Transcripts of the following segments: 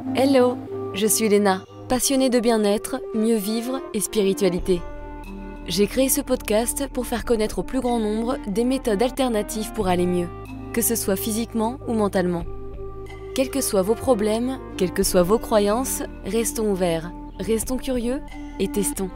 Hello, je suis Léna, passionnée de bien-être, mieux vivre et spiritualité. J'ai créé ce podcast pour faire connaître au plus grand nombre des méthodes alternatives pour aller mieux, que ce soit physiquement ou mentalement. Quels que soient vos problèmes, quelles que soient vos croyances, restons ouverts, restons curieux et testons.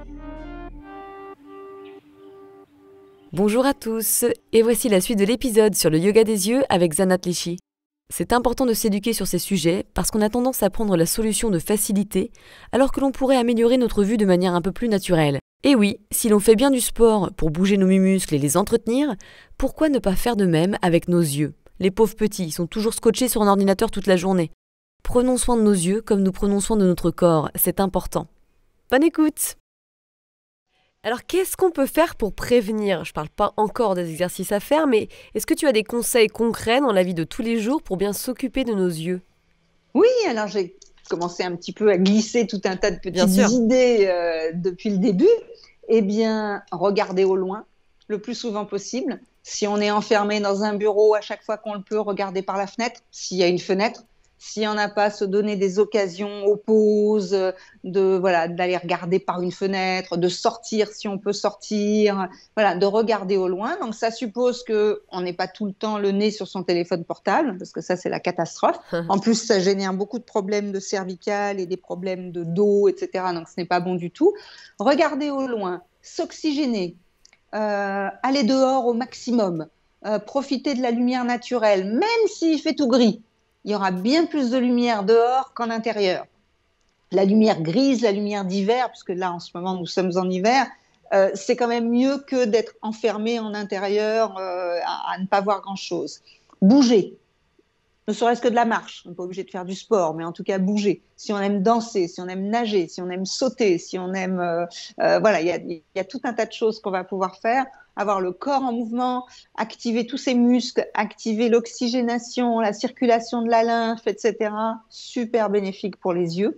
Bonjour à tous, et voici la suite de l'épisode sur le yoga des yeux avec Zanat Lishi. C'est important de s'éduquer sur ces sujets parce qu'on a tendance à prendre la solution de facilité alors que l'on pourrait améliorer notre vue de manière un peu plus naturelle. Et oui, si l'on fait bien du sport pour bouger nos muscles et les entretenir, pourquoi ne pas faire de même avec nos yeux ? Les pauvres petits sont toujours scotchés sur un ordinateur toute la journée. Prenons soin de nos yeux comme nous prenons soin de notre corps, c'est important. Bonne écoute! Alors, qu'est-ce qu'on peut faire pour prévenir ? Je ne parle pas encore des exercices à faire, mais est-ce que tu as des conseils concrets dans la vie de tous les jours pour bien s'occuper de nos yeux ? Oui, alors j'ai commencé un petit peu à glisser tout un tas de Bien petites sûr. idées depuis le début. Eh bien, regarder au loin le plus souvent possible. Si on est enfermé dans un bureau, à chaque fois qu'on le peut, regarder par la fenêtre, s'il y a une fenêtre. S'il n'y en a pas, se donner des occasions aux pauses, d'aller regarder par une fenêtre, de sortir si on peut sortir, de regarder au loin. Donc ça suppose qu'on n'est pas tout le temps le nez sur son téléphone portable, parce que ça c'est la catastrophe. En plus, ça génère beaucoup de problèmes de cervicales et des problèmes de dos, etc. Donc ce n'est pas bon du tout. Regarder au loin, s'oxygéner, aller dehors au maximum, profiter de la lumière naturelle, même s'il fait tout gris. Il y aura bien plus de lumière dehors qu'en intérieur. La lumière grise, la lumière d'hiver, puisque là, en ce moment, nous sommes en hiver, c'est quand même mieux que d'être enfermé en intérieur à ne pas voir grand-chose. Bouger, ne serait-ce que de la marche. On n'est pas obligé de faire du sport, mais en tout cas, bouger. Si on aime danser, si on aime nager, si on aime sauter, si on aime... il y a tout un tas de choses qu'on va pouvoir faire. Avoir le corps en mouvement, activer tous ses muscles, activer l'oxygénation, la circulation de la lymphe, etc. Super bénéfique pour les yeux.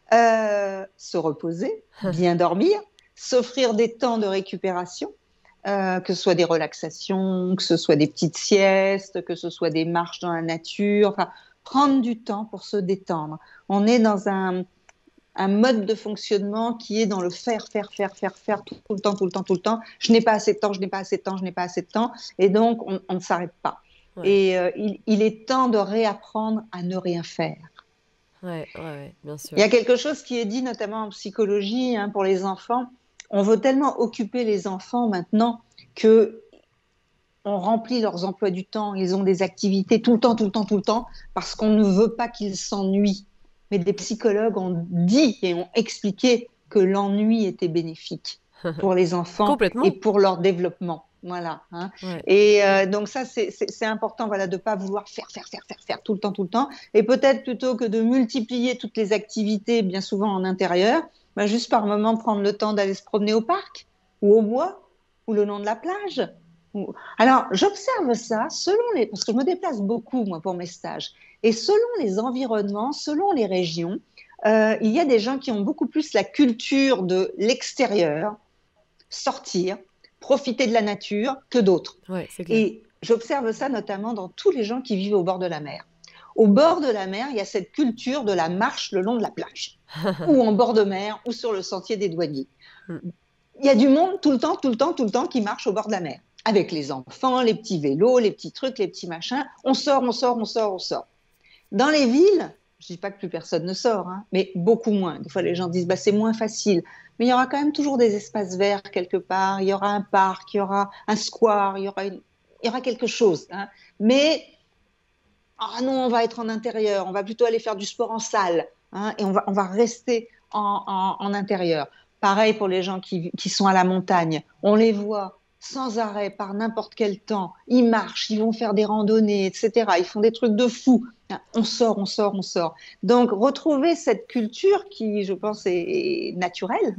Se reposer, bien dormir, s'offrir des temps de récupération, que ce soit des relaxations, que ce soit des petites siestes, que ce soit des marches dans la nature, enfin, prendre du temps pour se détendre. On est dans un mode de fonctionnement qui est dans le faire tout le temps, tout le temps, tout le temps. Je n'ai pas assez de temps, je n'ai pas assez de temps, je n'ai pas assez de temps. Et donc, on ne s'arrête pas. Ouais. Et il est temps de réapprendre à ne rien faire. Ouais, bien sûr. Il y a quelque chose qui est dit notamment en psychologie pour les enfants. On veut tellement occuper les enfants maintenant que on remplit leurs emplois du temps, ils ont des activités tout le temps, parce qu'on ne veut pas qu'ils s'ennuient. Mais des psychologues ont dit et ont expliqué que l'ennui était bénéfique pour les enfants et pour leur développement. Voilà. Ouais. Et donc ça, c'est important de ne pas vouloir faire tout le temps. Et peut-être plutôt que de multiplier toutes les activités, bien souvent en intérieur, juste par moment prendre le temps d'aller se promener au parc ou au bois ou le long de la plage. Alors, j'observe ça parce que je me déplace beaucoup, moi, pour mes stages. Et selon les environnements, selon les régions, il y a des gens qui ont beaucoup plus la culture de l'extérieur, sortir, profiter de la nature, que d'autres. Ouais, c'est clair. Et j'observe ça notamment dans tous les gens qui vivent au bord de la mer. Au bord de la mer, il y a cette culture de la marche le long de la plage, ou en bord de mer, ou sur le sentier des douaniers. Il y a du monde tout le temps qui marche au bord de la mer. Avec les enfants, les petits vélos, les petits trucs, les petits machins. On sort. Dans les villes, je ne dis pas que plus personne ne sort, mais beaucoup moins. Des fois, les gens disent c'est moins facile. Mais il y aura quand même toujours des espaces verts quelque part. Il y aura un parc, il y aura un square, il y aura quelque chose. Mais non, on va être en intérieur. On va plutôt aller faire du sport en salle. Et on va rester en intérieur. Pareil pour les gens qui sont à la montagne. On les voit sans arrêt, par n'importe quel temps. Ils marchent, ils vont faire des randonnées, etc. Ils font des trucs de fou. On sort. Donc, retrouver cette culture qui, je pense, est naturelle,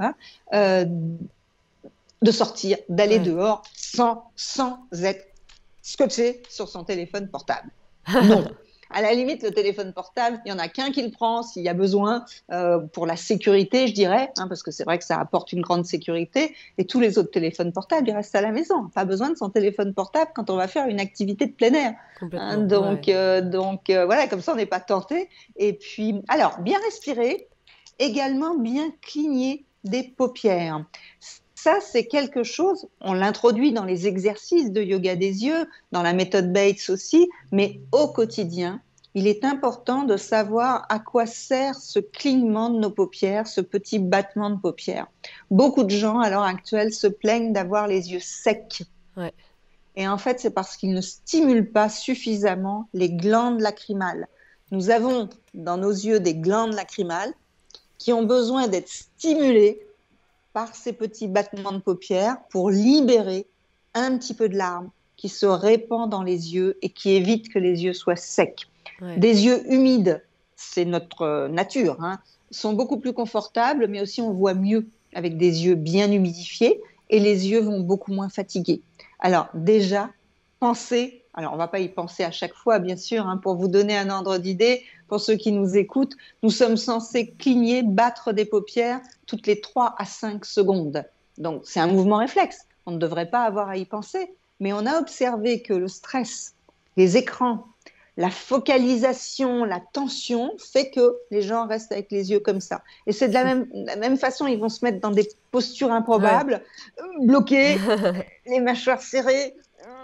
de sortir, d'aller dehors sans être scotché sur son téléphone portable. Non. À la limite, le téléphone portable, il y en a qu'un qui le prend s'il y a besoin pour la sécurité, je dirais, hein, parce que c'est vrai que ça apporte une grande sécurité. Et tous les autres téléphones portables, ils restent à la maison. Pas besoin de son téléphone portable quand on va faire une activité de plein air. Hein, Complètement. Ouais. voilà, comme ça, on n'est pas tenté. Et puis, alors, bien respirer, également bien cligner des paupières. Ça, c'est quelque chose, on l'introduit dans les exercices de yoga des yeux, dans la méthode Bates aussi, mais au quotidien, il est important de savoir à quoi sert ce clignement de nos paupières, ce petit battement de paupières. Beaucoup de gens, à l'heure actuelle, se plaignent d'avoir les yeux secs. Ouais. Et en fait, c'est parce qu'ils ne stimulent pas suffisamment les glandes lacrymales. Nous avons dans nos yeux des glandes lacrymales qui ont besoin d'être stimulées par ces petits battements de paupières pour libérer un petit peu de larmes qui se répand dans les yeux et qui évite que les yeux soient secs. Ouais. Des yeux humides, c'est notre nature, hein, sont beaucoup plus confortables, mais aussi on voit mieux avec des yeux bien humidifiés et les yeux vont beaucoup moins fatiguer. Alors déjà, pensez, alors on ne va pas y penser à chaque fois, bien sûr, hein, pour vous donner un ordre d'idée, pour ceux qui nous écoutent, nous sommes censés cligner, battre des paupières toutes les 3 à 5 secondes. Donc c'est un mouvement réflexe, on ne devrait pas avoir à y penser, mais on a observé que le stress, les écrans, la focalisation, la tension fait que les gens restent avec les yeux comme ça. Et c'est de la même façon, ils vont se mettre dans des postures improbables, bloqués, les mâchoires serrées.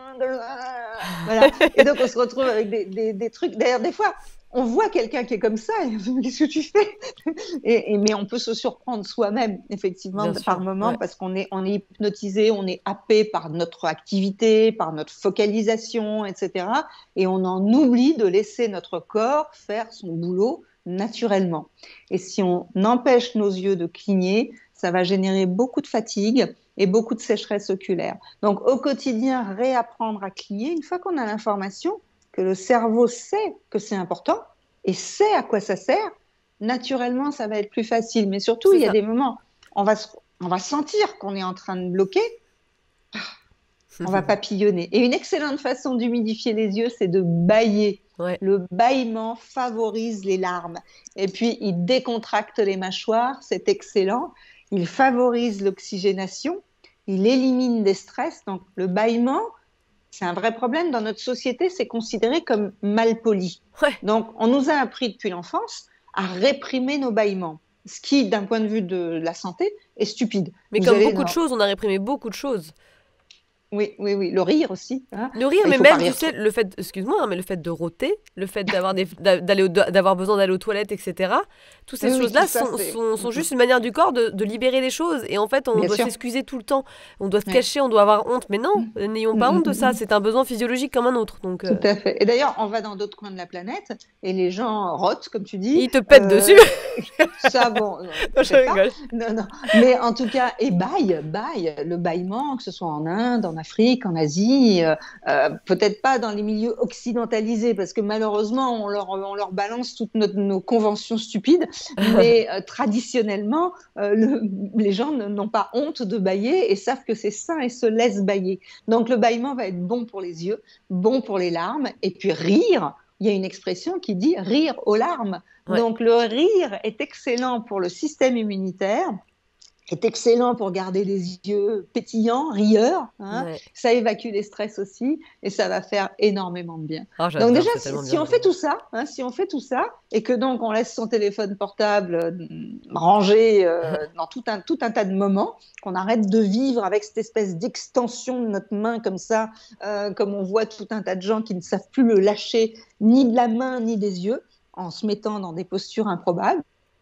Voilà. Et donc, on se retrouve avec des trucs. D'ailleurs, des fois, on voit quelqu'un qui est comme ça et on se dit, qu'est-ce que tu fais? Mais on peut se surprendre soi-même, effectivement, Bien par sûr. moment, Ouais. parce qu'on est hypnotisé, on est happé par notre activité, par notre focalisation, etc. Et on en oublie de laisser notre corps faire son boulot naturellement. Et si on empêche nos yeux de cligner, ça va générer beaucoup de fatigue et beaucoup de sécheresse oculaire. Donc, au quotidien, réapprendre à cligner, une fois qu'on a l'information, que le cerveau sait que c'est important et sait à quoi ça sert, naturellement, ça va être plus facile. Mais surtout, C'est il y a ça. des moments, on va sentir qu'on est en train de bloquer, on va papillonner. Et une excellente façon d'humidifier les yeux, c'est de bâiller. Ouais. Le bâillement favorise les larmes. Et puis, il décontracte les mâchoires, c'est excellent. Il favorise l'oxygénation, il élimine des stress. Donc, le bâillement, c'est un vrai problème. Dans notre société, c'est considéré comme mal poli. Ouais. Donc, on nous a appris depuis l'enfance à réprimer nos bâillements, ce qui, d'un point de vue de la santé, est stupide. Mais Vous comme allez beaucoup de choses, on a réprimé beaucoup de choses. Oui, oui, oui. Le rire aussi. Hein. Le rire, Il mais faut pas même, tu rire sais, trop. le fait, excuse-moi, hein, mais le fait de rôter, le fait d'avoir besoin d'aller aux toilettes, etc. Toutes ces Oui, oui, tout choses-là ça, sont, c'est. sont juste une manière du corps de libérer les choses. Et en fait, on Bien doit sûr. s'excuser tout le temps. On doit se Ouais. cacher, on doit avoir honte. Mais non, Mm, n'ayons mm, pas mm, honte de ça. mm. C'est un besoin physiologique comme un autre. Donc, Tout à fait. Et d'ailleurs, on va dans d'autres coins de la planète et les gens rotent, comme tu dis. il te pète dessus. Ça, bon, Non, je peut-être pas. rigole. Non, non. Mais en tout cas, et baille, le bâillement, que ce soit en Inde, en Afrique, en Asie, peut-être pas dans les milieux occidentalisés, parce que malheureusement, on leur balance toutes nos conventions stupides, mais traditionnellement, les gens n'ont pas honte de bâiller et savent que c'est sain et se laissent bâiller. Donc le bâillement va être bon pour les yeux, bon pour les larmes, et puis rire. Il y a une expression qui dit rire aux larmes. Ouais. Donc le rire est excellent pour le système immunitaire, est excellent pour garder les yeux pétillants, rieurs. Hein. Ouais. Ça évacue les stress aussi et ça va faire énormément de bien. Ah, Donc j'adore, déjà, c'est tellement si bien. on fait tout ça, hein, si on fait tout ça et que donc on laisse son téléphone portable rangé dans tout un tas de moments, qu'on arrête de vivre avec cette espèce d'extension de notre main comme ça, comme on voit tout un tas de gens qui ne savent plus le lâcher ni de la main ni des yeux, en se mettant dans des postures improbables.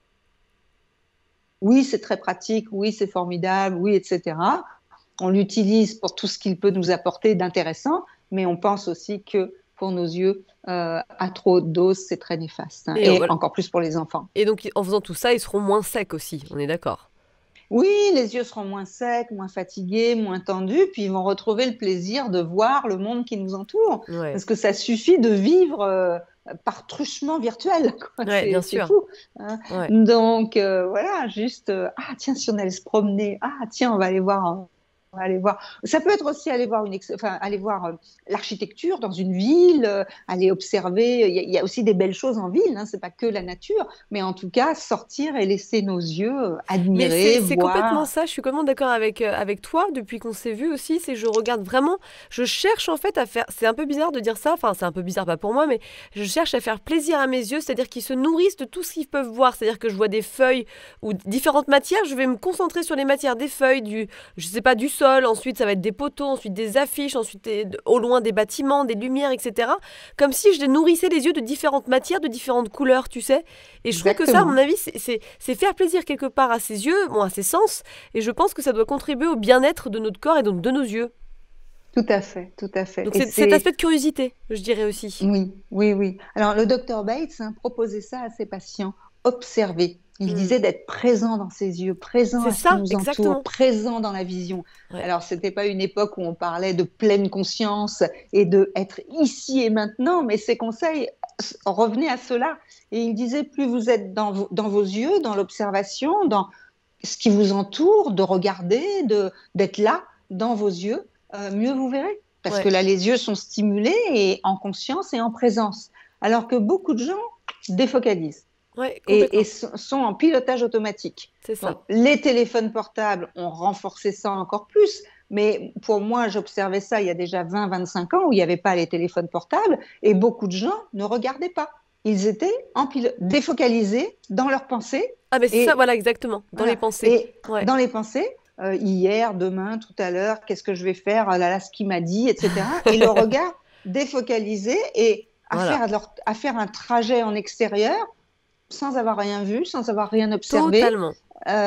Oui, c'est très pratique, oui, c'est formidable, oui, etc. On l'utilise pour tout ce qu'il peut nous apporter d'intéressant, mais on pense aussi que pour nos yeux, à trop de doses, c'est très néfaste. Hein, Et et voilà. encore plus pour les enfants. Et donc, en faisant tout ça, ils seront moins secs aussi. On est d'accord. Oui, les yeux seront moins secs, moins fatigués, moins tendus, puis ils vont retrouver le plaisir de voir le monde qui nous entoure. Ouais. Parce que ça suffit de vivre par truchement virtuel. Ouais, bien C'est sûr. fou. Hein. Ouais. Donc voilà, juste, ah tiens, si on allait se promener, ah tiens, on va aller voir aller voir. Ça peut être aussi aller voir aller voir l'architecture dans une ville, aller observer. Il y a aussi des belles choses en ville, hein, c'est pas que la nature, mais en tout cas sortir et laisser nos yeux Mais admirer, c'est complètement voir. ça, je suis complètement d'accord avec toi, depuis qu'on s'est vu aussi, c'est je regarde vraiment, je cherche en fait à faire, c'est un peu bizarre de dire ça, enfin c'est un peu bizarre pas pour moi, mais je cherche à faire plaisir à mes yeux, c'est-à-dire qu'ils se nourrissent de tout ce qu'ils peuvent voir, c'est-à-dire que je vois des feuilles ou différentes matières, je vais me concentrer sur les matières des feuilles, je sais pas, du sol, ensuite ça va être des poteaux, ensuite des affiches, ensuite au loin des bâtiments, des lumières, etc. Comme si je nourrissais les yeux de différentes matières, de différentes couleurs, tu sais. Et je trouve que ça, à mon Exactement. avis, c'est faire plaisir quelque part à ses yeux, bon, à ses sens, et je pense que ça doit contribuer au bien-être de notre corps et donc de nos yeux. Tout à fait, tout à fait. Donc Et c'est cet c'est aspect de curiosité, je dirais aussi. Oui, oui, oui. Alors, le docteur Bates proposait ça à ses patients, observer. Il Hmm. disait d'être présent dans ses yeux, présent C'est à ce qui ça, nous entoure, exactement. présent dans la vision. Ouais. Alors, c'était pas une époque où on parlait de pleine conscience et de être ici et maintenant, mais ses conseils revenaient à cela. Et il disait, plus vous êtes dans vos yeux, dans l'observation, dans ce qui vous entoure, de regarder, d'être là, dans vos yeux, mieux vous verrez. Parce que Ouais, là, les yeux sont stimulés et en conscience et en présence. Alors que beaucoup de gens défocalisent ouais, et complètement. sont en pilotage automatique. C'est Donc, ça. les téléphones portables ont renforcé ça encore plus. Mais pour moi, j'observais ça il y a déjà 20-25 ans où il n'y avait pas les téléphones portables et beaucoup de gens ne regardaient pas. Ils étaient défocalisés dans leurs pensées Ah mais c'est ça, et voilà, exactement, dans les voilà. pensées. Et Ouais. dans les pensées, hier, demain, tout à l'heure, qu'est-ce que je vais faire, ah là là, ce qu'il m'a dit, etc. Et le regard défocalisé et Voilà. à faire un trajet en extérieur sans avoir rien vu, sans avoir rien observé. Totalement.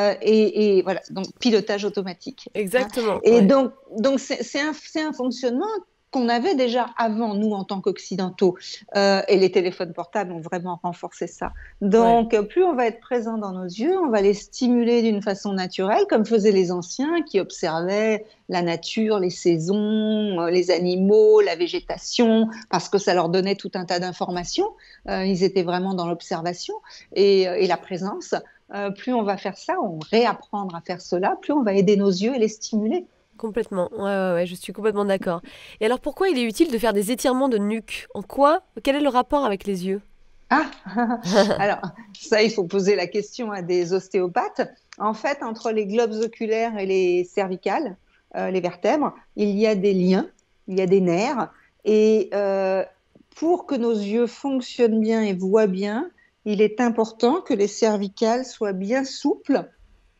Et voilà, donc pilotage automatique, hein. Exactement, Et ouais. donc c'est un fonctionnement qu'on avait déjà avant, nous, en tant qu'Occidentaux. Et les téléphones portables ont vraiment renforcé ça. Ouais. Donc, plus on va être présent dans nos yeux, on va les stimuler d'une façon naturelle, comme faisaient les anciens qui observaient la nature, les saisons, les animaux, la végétation, parce que ça leur donnait tout un tas d'informations. Ils étaient vraiment dans l'observation et la présence. Plus on va faire ça, on réapprendre à faire cela, plus on va aider nos yeux et les stimuler. Complètement. Ouais, ouais, ouais, je suis complètement d'accord. Et alors pourquoi il est utile de faire des étirements de nuque? En quoi? Quel est le rapport avec les yeux? Ah, alors ça, il faut poser la question à des ostéopathes. En fait, entre les globes oculaires et les cervicales, les vertèbres, il y a des liens, il y a des nerfs. Et pour que nos yeux fonctionnent bien et voient bien, il est important que les cervicales soient bien souples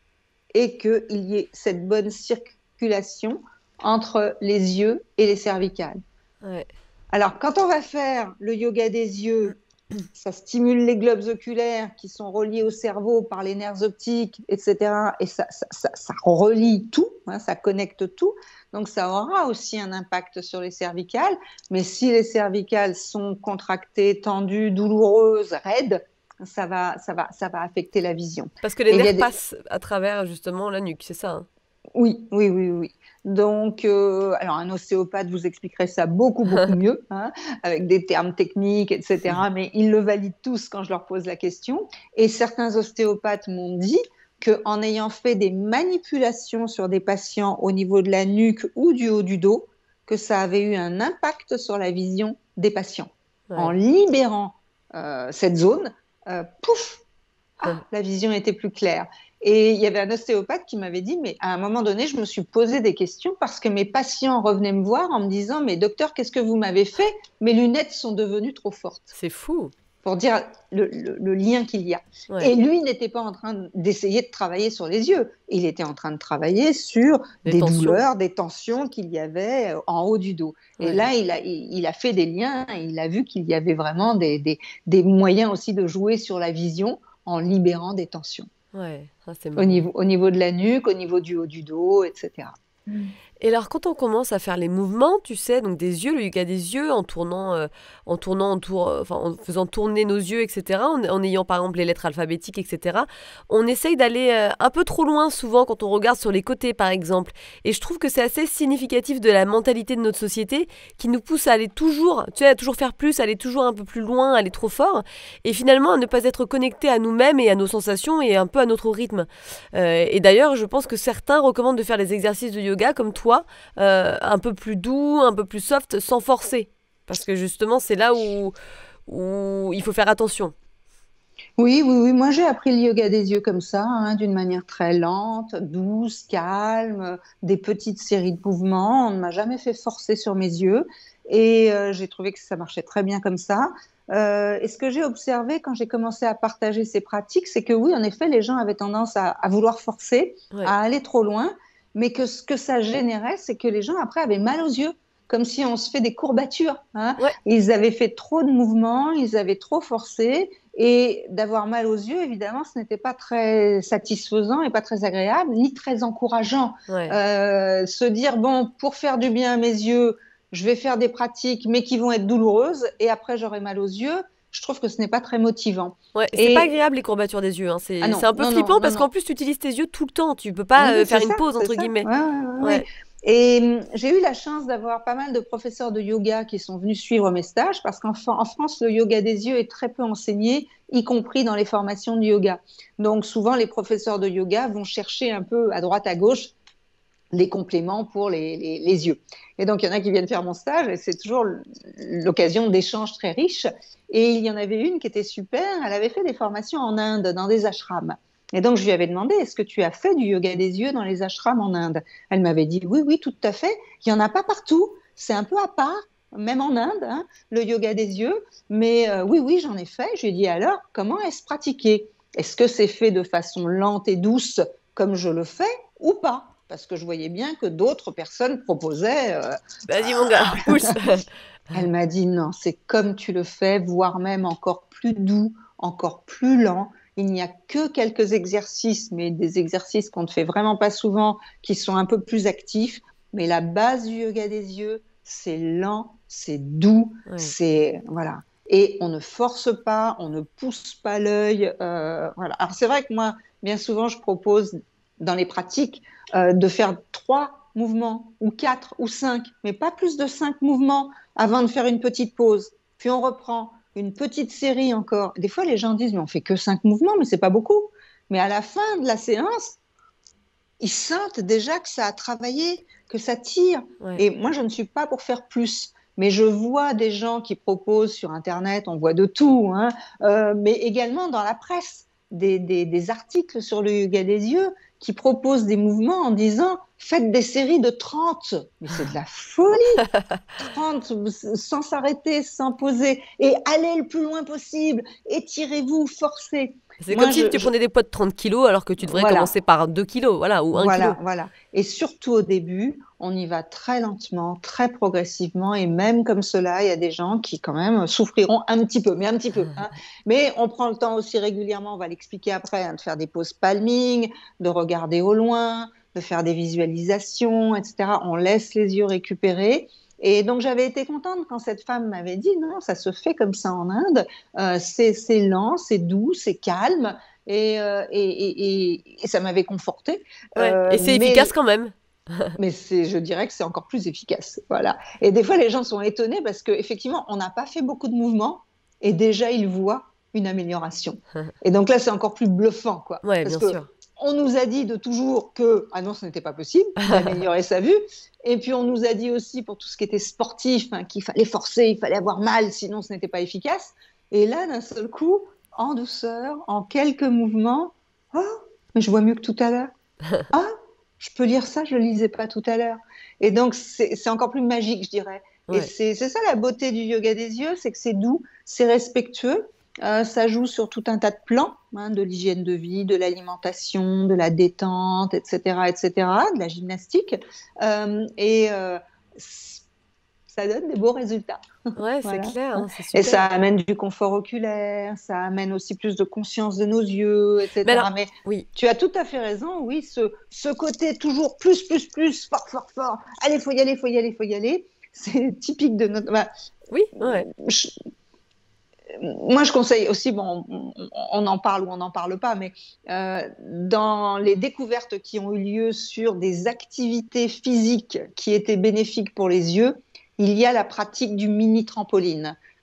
et qu'il y ait cette bonne circulation entre les yeux et les cervicales. Ouais. Alors, quand on va faire le yoga des yeux, ça stimule les globes oculaires qui sont reliés au cerveau par les nerfs optiques, etc. Et ça relie tout, hein, ça connecte tout. Donc, ça aura aussi un impact sur les cervicales. Mais si les cervicales sont contractées, tendues, douloureuses, raides, ça va affecter la vision. Parce que les Et il y a nerfs des, passent à travers justement la nuque, c'est ça, hein? Oui, oui, oui, oui. Donc, alors un ostéopathe vous expliquerait ça beaucoup, beaucoup mieux, hein, avec des termes techniques, etc. Mais ils le valident tous quand je leur pose la question. Et certains ostéopathes m'ont dit qu'en ayant fait des manipulations sur des patients au niveau de la nuque ou du haut du dos, que ça avait eu un impact sur la vision des patients. En Ouais. libérant cette zone, pouf, la vision était plus claire. Et il y avait un ostéopathe qui m'avait dit, mais à un moment donné, je me suis posé des questions parce que mes patients revenaient me voir en me disant, mais docteur, qu'est-ce que vous m'avez fait? Mes lunettes sont devenues trop fortes. C'est fou. Pour dire le lien qu'il y a. Ouais. Et lui n'était pas en train d'essayer de travailler sur les yeux. Il était en train de travailler sur Les des tensions. douleurs, des tensions qu'il y avait en haut du dos. Et Ouais. là, il a fait des liens, il a vu qu'il y avait vraiment des moyens aussi de jouer sur la vision en libérant des tensions Ouais. Ah, c'est marrant. au niveau de la nuque, au niveau du haut du dos, etc. Et alors, quand on commence à faire les mouvements, tu sais, donc des yeux, le yoga des yeux, enfin, en faisant tourner nos yeux, etc., en ayant par exemple les lettres alphabétiques, etc., on essaye d'aller un peu trop loin souvent quand on regarde sur les côtés, par exemple. Et je trouve que c'est assez significatif de la mentalité de notre société qui nous pousse à aller toujours, tu sais, à toujours faire plus, à aller toujours un peu plus loin, à aller trop fort, et finalement à ne pas être connecté à nous-mêmes et à nos sensations et un peu à notre rythme. Et d'ailleurs, je pense que certains recommandent de faire des exercices de yoga yoga comme toi, un peu plus doux, un peu plus soft, sans forcer. Parce que justement, c'est là où il faut faire attention. Oui, oui, oui. Moi, j'ai appris le yoga des yeux comme ça, hein, d'une manière très lente, douce, calme, des petites séries de mouvements. On ne m'a jamais fait forcer sur mes yeux et j'ai trouvé que ça marchait très bien comme ça. Et ce que j'ai observé quand j'ai commencé à partager ces pratiques, c'est que oui, en effet, les gens avaient tendance à vouloir forcer, Ouais. à aller trop loin, mais que ce que ça générait, c'est que les gens après avaient mal aux yeux, comme si on se fait des courbatures, hein. Ouais. Ils avaient fait trop de mouvements, ils avaient trop forcé. Et d'avoir mal aux yeux, évidemment, ce n'était pas très satisfaisant et pas très agréable, ni très encourageant. Ouais. Se dire, bon, pour faire du bien à mes yeux, je vais faire des pratiques, mais qui vont être douloureuses, et après j'aurai mal aux yeux, je trouve que ce n'est pas très motivant. Ouais, c'est pas Et, agréable les courbatures des yeux, hein. ah C'est non, un peu non, non, flippant non, parce qu'en non. plus tu utilises tes yeux tout le temps. Tu peux pas Oui, faire c'est une ça, pause c'est entre ça. guillemets. Ouais, ouais, ouais, ouais. Ouais. Et j'ai eu la chance d'avoir pas mal de professeurs de yoga qui sont venus suivre mes stages parce qu'en France, le yoga des yeux est très peu enseigné, y compris dans les formations de yoga. Donc souvent, les professeurs de yoga vont chercher un peu à droite, à gauche les compléments pour les yeux. Et donc, il y en a qui viennent faire mon stage et c'est toujours l'occasion d'échanges très riches. Et il y en avait une qui était super, elle avait fait des formations en Inde, dans des ashrams. Et donc, je lui avais demandé, est-ce que tu as fait du yoga des yeux dans les ashrams en Inde? Elle m'avait dit, oui, oui, tout à fait. Il n'y en a pas partout. C'est un peu à part, même en Inde, hein, le yoga des yeux. Mais oui, oui, j'en ai fait. Je lui ai dit, alors, comment est-ce pratiqué? Est-ce que c'est fait de façon lente et douce, comme je le fais, ou pas? Parce que je voyais bien que d'autres personnes proposaient. Vas-y mon gars, pousse. Elle m'a dit non, c'est comme tu le fais, voire même encore plus doux, encore plus lent. Il n'y a que quelques exercices, mais des exercices qu'on ne fait vraiment pas souvent, qui sont un peu plus actifs. Mais la base du yoga des yeux, c'est lent, c'est doux, Ouais. c'est voilà. Et on ne force pas, on ne pousse pas l'œil. Voilà. Alors c'est vrai que moi, bien souvent, je propose dans les pratiques de faire 3 mouvements ou 4 ou 5, mais pas plus de 5 mouvements avant de faire une petite pause. Puis on reprend une petite série encore. Des fois, les gens disent, mais on fait que 5 mouvements, mais c'est pas beaucoup. Mais à la fin de la séance, ils sentent déjà que ça a travaillé, que ça tire. Ouais. Et moi, je ne suis pas pour faire plus. Mais je vois des gens qui proposent sur Internet, on voit de tout, hein, mais également dans la presse, des articles sur le yoga des yeux qui proposent des mouvements en disant faites des séries de 30. Mais c'est de la folie! 30 sans s'arrêter, sans poser, et allez le plus loin possible, étirez-vous, forcez. C'est comme Moi, si tu prenais des poids de 30 kilos alors que tu devrais voilà, commencer par 2 kilos, voilà, ou 1 kilo. voilà, voilà. Et surtout au début, on y va très lentement, très progressivement, et même comme cela, il y a des gens qui quand même souffriront un petit peu, mais un petit peu, hein. Mais on prend le temps aussi régulièrement, on va l'expliquer après, hein, de faire des pauses palming, de regarder au loin, de faire des visualisations, etc. On laisse les yeux récupérer. Et donc j'avais été contente quand cette femme m'avait dit non, ça se fait comme ça en Inde, c'est lent, c'est doux, c'est calme, et ça m'avait confortée. Ouais. Et c'est efficace Mais quand même. je dirais que c'est encore plus efficace. Voilà. Et des fois, les gens sont étonnés parce qu'effectivement, on n'a pas fait beaucoup de mouvements et déjà, ils voient une amélioration. Et donc là, c'est encore plus bluffant, quoi. Ouais, Parce bien que sûr. on nous a dit de toujours que, ah non, ce n'était pas possible d'améliorer sa vue. Et puis, on nous a dit aussi pour tout ce qui était sportif, hein, qu'il fallait forcer, il fallait avoir mal, sinon ce n'était pas efficace. Et là, d'un seul coup, en douceur, en quelques mouvements, oh, mais je vois mieux que tout à l'heure. Ah, je peux lire ça, je ne le lisais pas tout à l'heure. Et donc, c'est encore plus magique, je dirais. Et Ouais. c'est ça la beauté du yoga des yeux, c'est que c'est doux, c'est respectueux, ça joue sur tout un tas de plans, hein, de l'hygiène de vie, de l'alimentation, de la détente, etc., etc., de la gymnastique. Et ça donne des beaux résultats. Ouais, c'est Voilà. clair, hein, c'est Et ça super. amène du confort oculaire, ça amène aussi plus de conscience de nos yeux, Mais etc. alors, Mais oui, tu as tout à fait raison, oui, ce côté toujours plus, plus, plus, fort, fort, fort, allez, faut y aller, faut y aller, faut y aller, c'est typique de notre... Bah, oui, ouais. je- moi, je conseille aussi, bon, on en parle ou on n'en parle pas, mais dans les découvertes qui ont eu lieu sur des activités physiques qui étaient bénéfiques pour les yeux, il y a la pratique du mini trampoline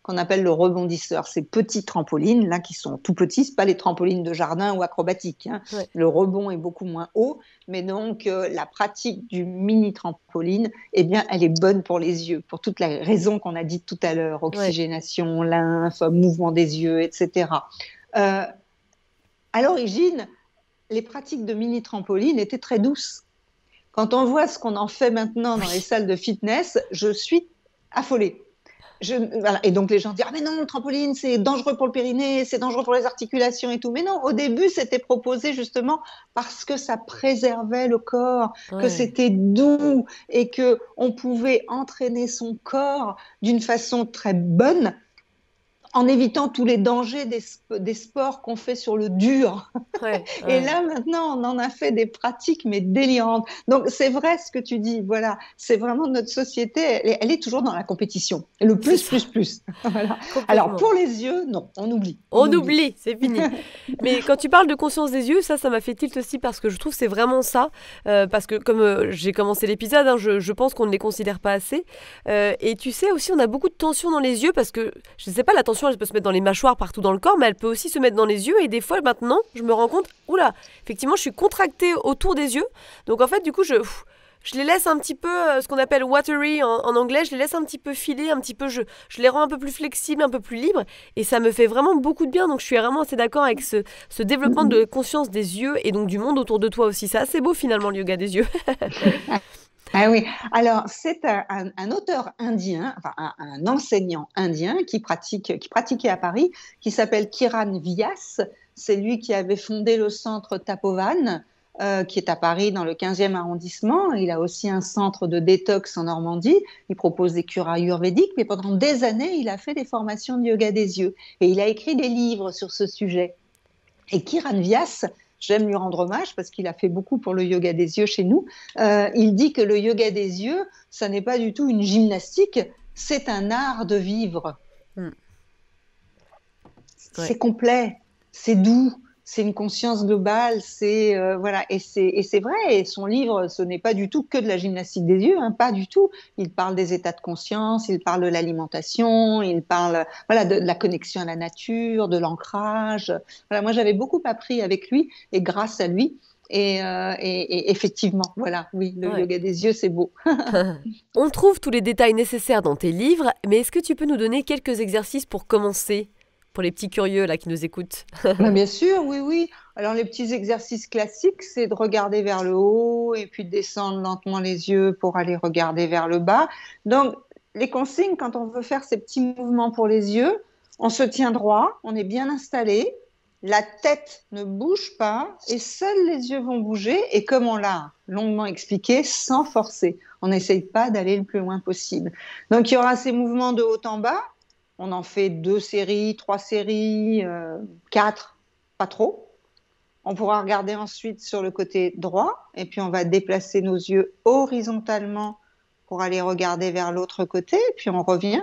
qu'on appelle le rebondisseur. Ces petits trampolines, là, qui sont tout petits, ce pas les trampolines de jardin ou acrobatiques. Hein. Ouais. Le rebond est beaucoup moins haut, mais donc la pratique du mini trampoline, eh bien, elle est bonne pour les yeux, pour toutes les raisons qu'on a dites tout à l'heure, oxygénation, lymphe, mouvement des yeux, etc. À l'origine, les pratiques de mini trampoline étaient très douces. Quand on voit ce qu'on en fait maintenant dans les salles de fitness, je suis affolée. Voilà. Et donc les gens disent « Ah mais non, le trampoline, c'est dangereux pour le périnée, c'est dangereux pour les articulations et tout. » Mais non, au début, c'était proposé justement parce que ça préservait le corps, que c'était doux et qu'on pouvait entraîner son corps d'une façon très bonne, en évitant tous les dangers des sports qu'on fait sur le dur. Et là, maintenant, on en a fait des pratiques, mais délirantes. Donc, c'est vrai ce que tu dis. Voilà, c'est vraiment notre société, elle est toujours dans la compétition. Le plus. Voilà. Alors, pour les yeux, non, on oublie. On oublie, c'est fini. Mais quand tu parles de conscience des yeux, ça m'a fait tilt aussi parce que je trouve que c'est vraiment ça. Parce que comme j'ai commencé l'épisode, hein, je pense qu'on ne les considère pas assez. Et tu sais aussi, on a beaucoup de tension dans les yeux parce que, je ne sais pas, la tension, elle peut se mettre dans les mâchoires partout dans le corps, mais elle peut aussi se mettre dans les yeux. Et des fois, maintenant, je me rends compte, oula, effectivement, je suis contractée autour des yeux. Donc en fait, du coup, je les laisse un petit peu, ce qu'on appelle watery en anglais, je les laisse un petit peu filer, un petit peu, je les rends un peu plus flexibles, un peu plus libres, et ça me fait vraiment beaucoup de bien. Donc je suis vraiment assez d'accord avec ce développement de conscience des yeux et donc du monde autour de toi aussi. C'est assez beau finalement, le yoga des yeux. Ah oui, alors c'est un auteur indien, enfin un enseignant indien qui pratiquait à Paris, qui s'appelle Kiran Vyas. C'est lui qui avait fondé le centre Tapovan, qui est à Paris dans le 15e arrondissement. Il a aussi un centre de détox en Normandie. Il propose des cures ayurvédiques, mais pendant des années, il a fait des formations de yoga des yeux. Et il a écrit des livres sur ce sujet. Et Kiran Vyas, j'aime lui rendre hommage parce qu'il a fait beaucoup pour le yoga des yeux chez nous. Il dit que le yoga des yeux, ça n'est pas du tout une gymnastique, c'est un art de vivre. C'est complet, c'est doux, c'est une conscience globale, voilà, et c'est vrai. Et son livre, ce n'est pas du tout que de la gymnastique des yeux, hein, pas du tout. Il parle des états de conscience, il parle de l'alimentation, il parle, voilà, de la connexion à la nature, de l'ancrage. Voilà, moi j'avais beaucoup appris avec lui et grâce à lui. Et effectivement, voilà, oui, le yoga des yeux, c'est beau. On trouve tous les détails nécessaires dans tes livres, mais est-ce que tu peux nous donner quelques exercices pour commencer ? Pour les petits curieux là qui nous écoutent. Bien sûr, oui. Alors les petits exercices classiques, c'est de regarder vers le haut et puis de descendre lentement les yeux pour aller regarder vers le bas. Donc les consignes, quand on veut faire ces petits mouvements pour les yeux, on se tient droit, on est bien installé, la tête ne bouge pas et seuls les yeux vont bouger. Et comme on l'a longuement expliqué, sans forcer. On n'essaye pas d'aller le plus loin possible. Donc il y aura ces mouvements de haut en bas. On en fait 2 séries, 3 séries, 4, pas trop. On pourra regarder ensuite sur le côté droit et puis on va déplacer nos yeux horizontalement pour aller regarder vers l'autre côté, puis on revient.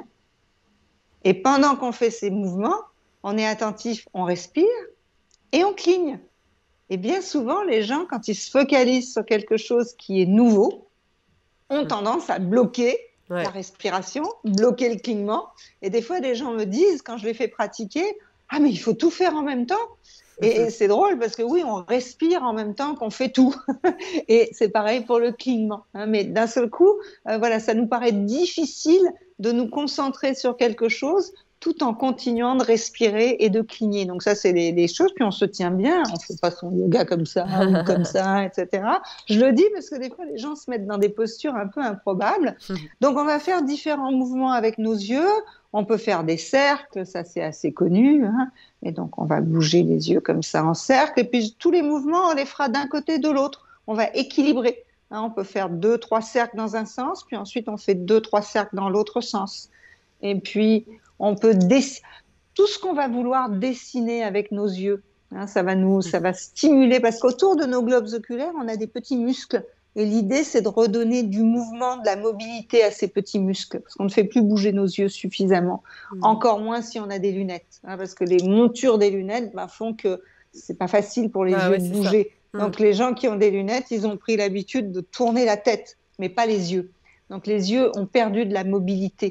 Et pendant qu'on fait ces mouvements, on est attentif, on respire et on cligne. Et bien souvent, les gens, quand ils se focalisent sur quelque chose qui est nouveau, ont tendance à bloquer la respiration, bloquer le clignement. Et des fois, des gens me disent, quand je les fais pratiquer, « Ah, mais il faut tout faire en même temps !» Et c'est drôle parce que oui, on respire en même temps qu'on fait tout. Et c'est pareil pour le clignement. Hein. Mais d'un seul coup, voilà, ça nous paraît difficile de nous concentrer sur quelque chose tout en continuant de respirer et de cligner. Donc ça, c'est les choses. Puis on se tient bien, on ne fait pas son yoga comme ça ou comme ça, etc. Je le dis parce que des fois, les gens se mettent dans des postures un peu improbables. Donc on va faire différents mouvements avec nos yeux. On peut faire des cercles, ça c'est assez connu. Hein. Et donc on va bouger les yeux comme ça en cercle. Et puis tous les mouvements, on les fera d'un côté de l'autre. On va équilibrer. Hein, on peut faire 2-3 cercles dans un sens, puis ensuite on fait 2-3 cercles dans l'autre sens. Et puis on peut tout ce qu'on va vouloir dessiner avec nos yeux, hein, ça va stimuler parce qu'autour de nos globes oculaires, on a des petits muscles. Et l'idée, c'est de redonner du mouvement, de la mobilité à ces petits muscles, parce qu'on ne fait plus bouger nos yeux suffisamment. Encore moins si on a des lunettes, hein, parce que les montures des lunettes font que c'est pas facile pour les yeux de bouger. Donc les gens qui ont des lunettes, ils ont pris l'habitude de tourner la tête, mais pas les yeux. Donc les yeux ont perdu de la mobilité.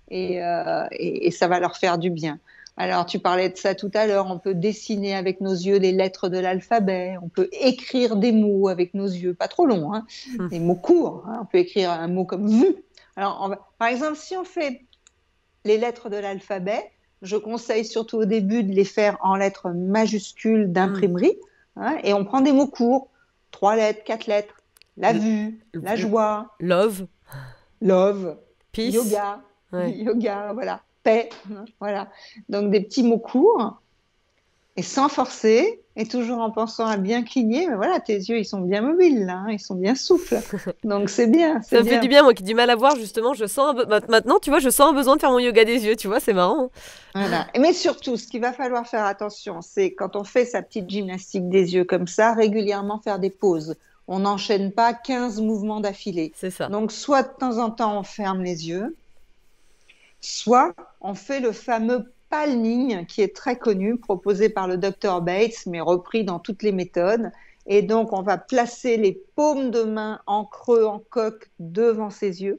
et ça va leur faire du bien. Alors, tu parlais de ça tout à l'heure, on peut dessiner avec nos yeux les lettres de l'alphabet, on peut écrire des mots avec nos yeux, pas trop longs, hein, des mots courts, hein, on peut écrire un mot comme vu. Alors, par exemple, si on fait les lettres de l'alphabet, je conseille surtout au début de les faire en lettres majuscules d'imprimerie, hein, et on prend des mots courts, 3 lettres, 4 lettres, la vue, la joie, Love, love, peace. yoga, Ouais. yoga, voilà, paix, hein, voilà. Donc des petits mots courts et sans forcer et toujours en pensant à bien cligner. Mais voilà, tes yeux, ils sont bien mobiles là, hein, ils sont bien souples. Donc c'est bien, Ça c'est me fait bien. du bien, moi qui ai du mal à voir, justement, je sens maintenant, tu vois, je sens un besoin de faire mon yoga des yeux, tu vois, c'est marrant. Voilà. Mais surtout, ce qu'il va falloir faire attention, c'est quand on fait sa petite gymnastique des yeux comme ça, régulièrement faire des pauses. On n'enchaîne pas 15 mouvements d'affilée. C'est ça. Donc soit de temps en temps, on ferme les yeux, soit on fait le fameux palming qui est très connu, proposé par le docteur Bates, mais repris dans toutes les méthodes. Et donc, on va placer les paumes de main en creux, en coque, devant ses yeux.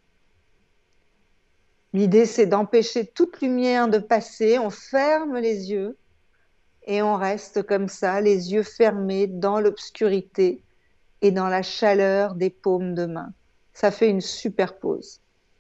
L'idée, c'est d'empêcher toute lumière de passer. On ferme les yeux et on reste comme ça, les yeux fermés dans l'obscurité et dans la chaleur des paumes de main. Ça fait une super pause.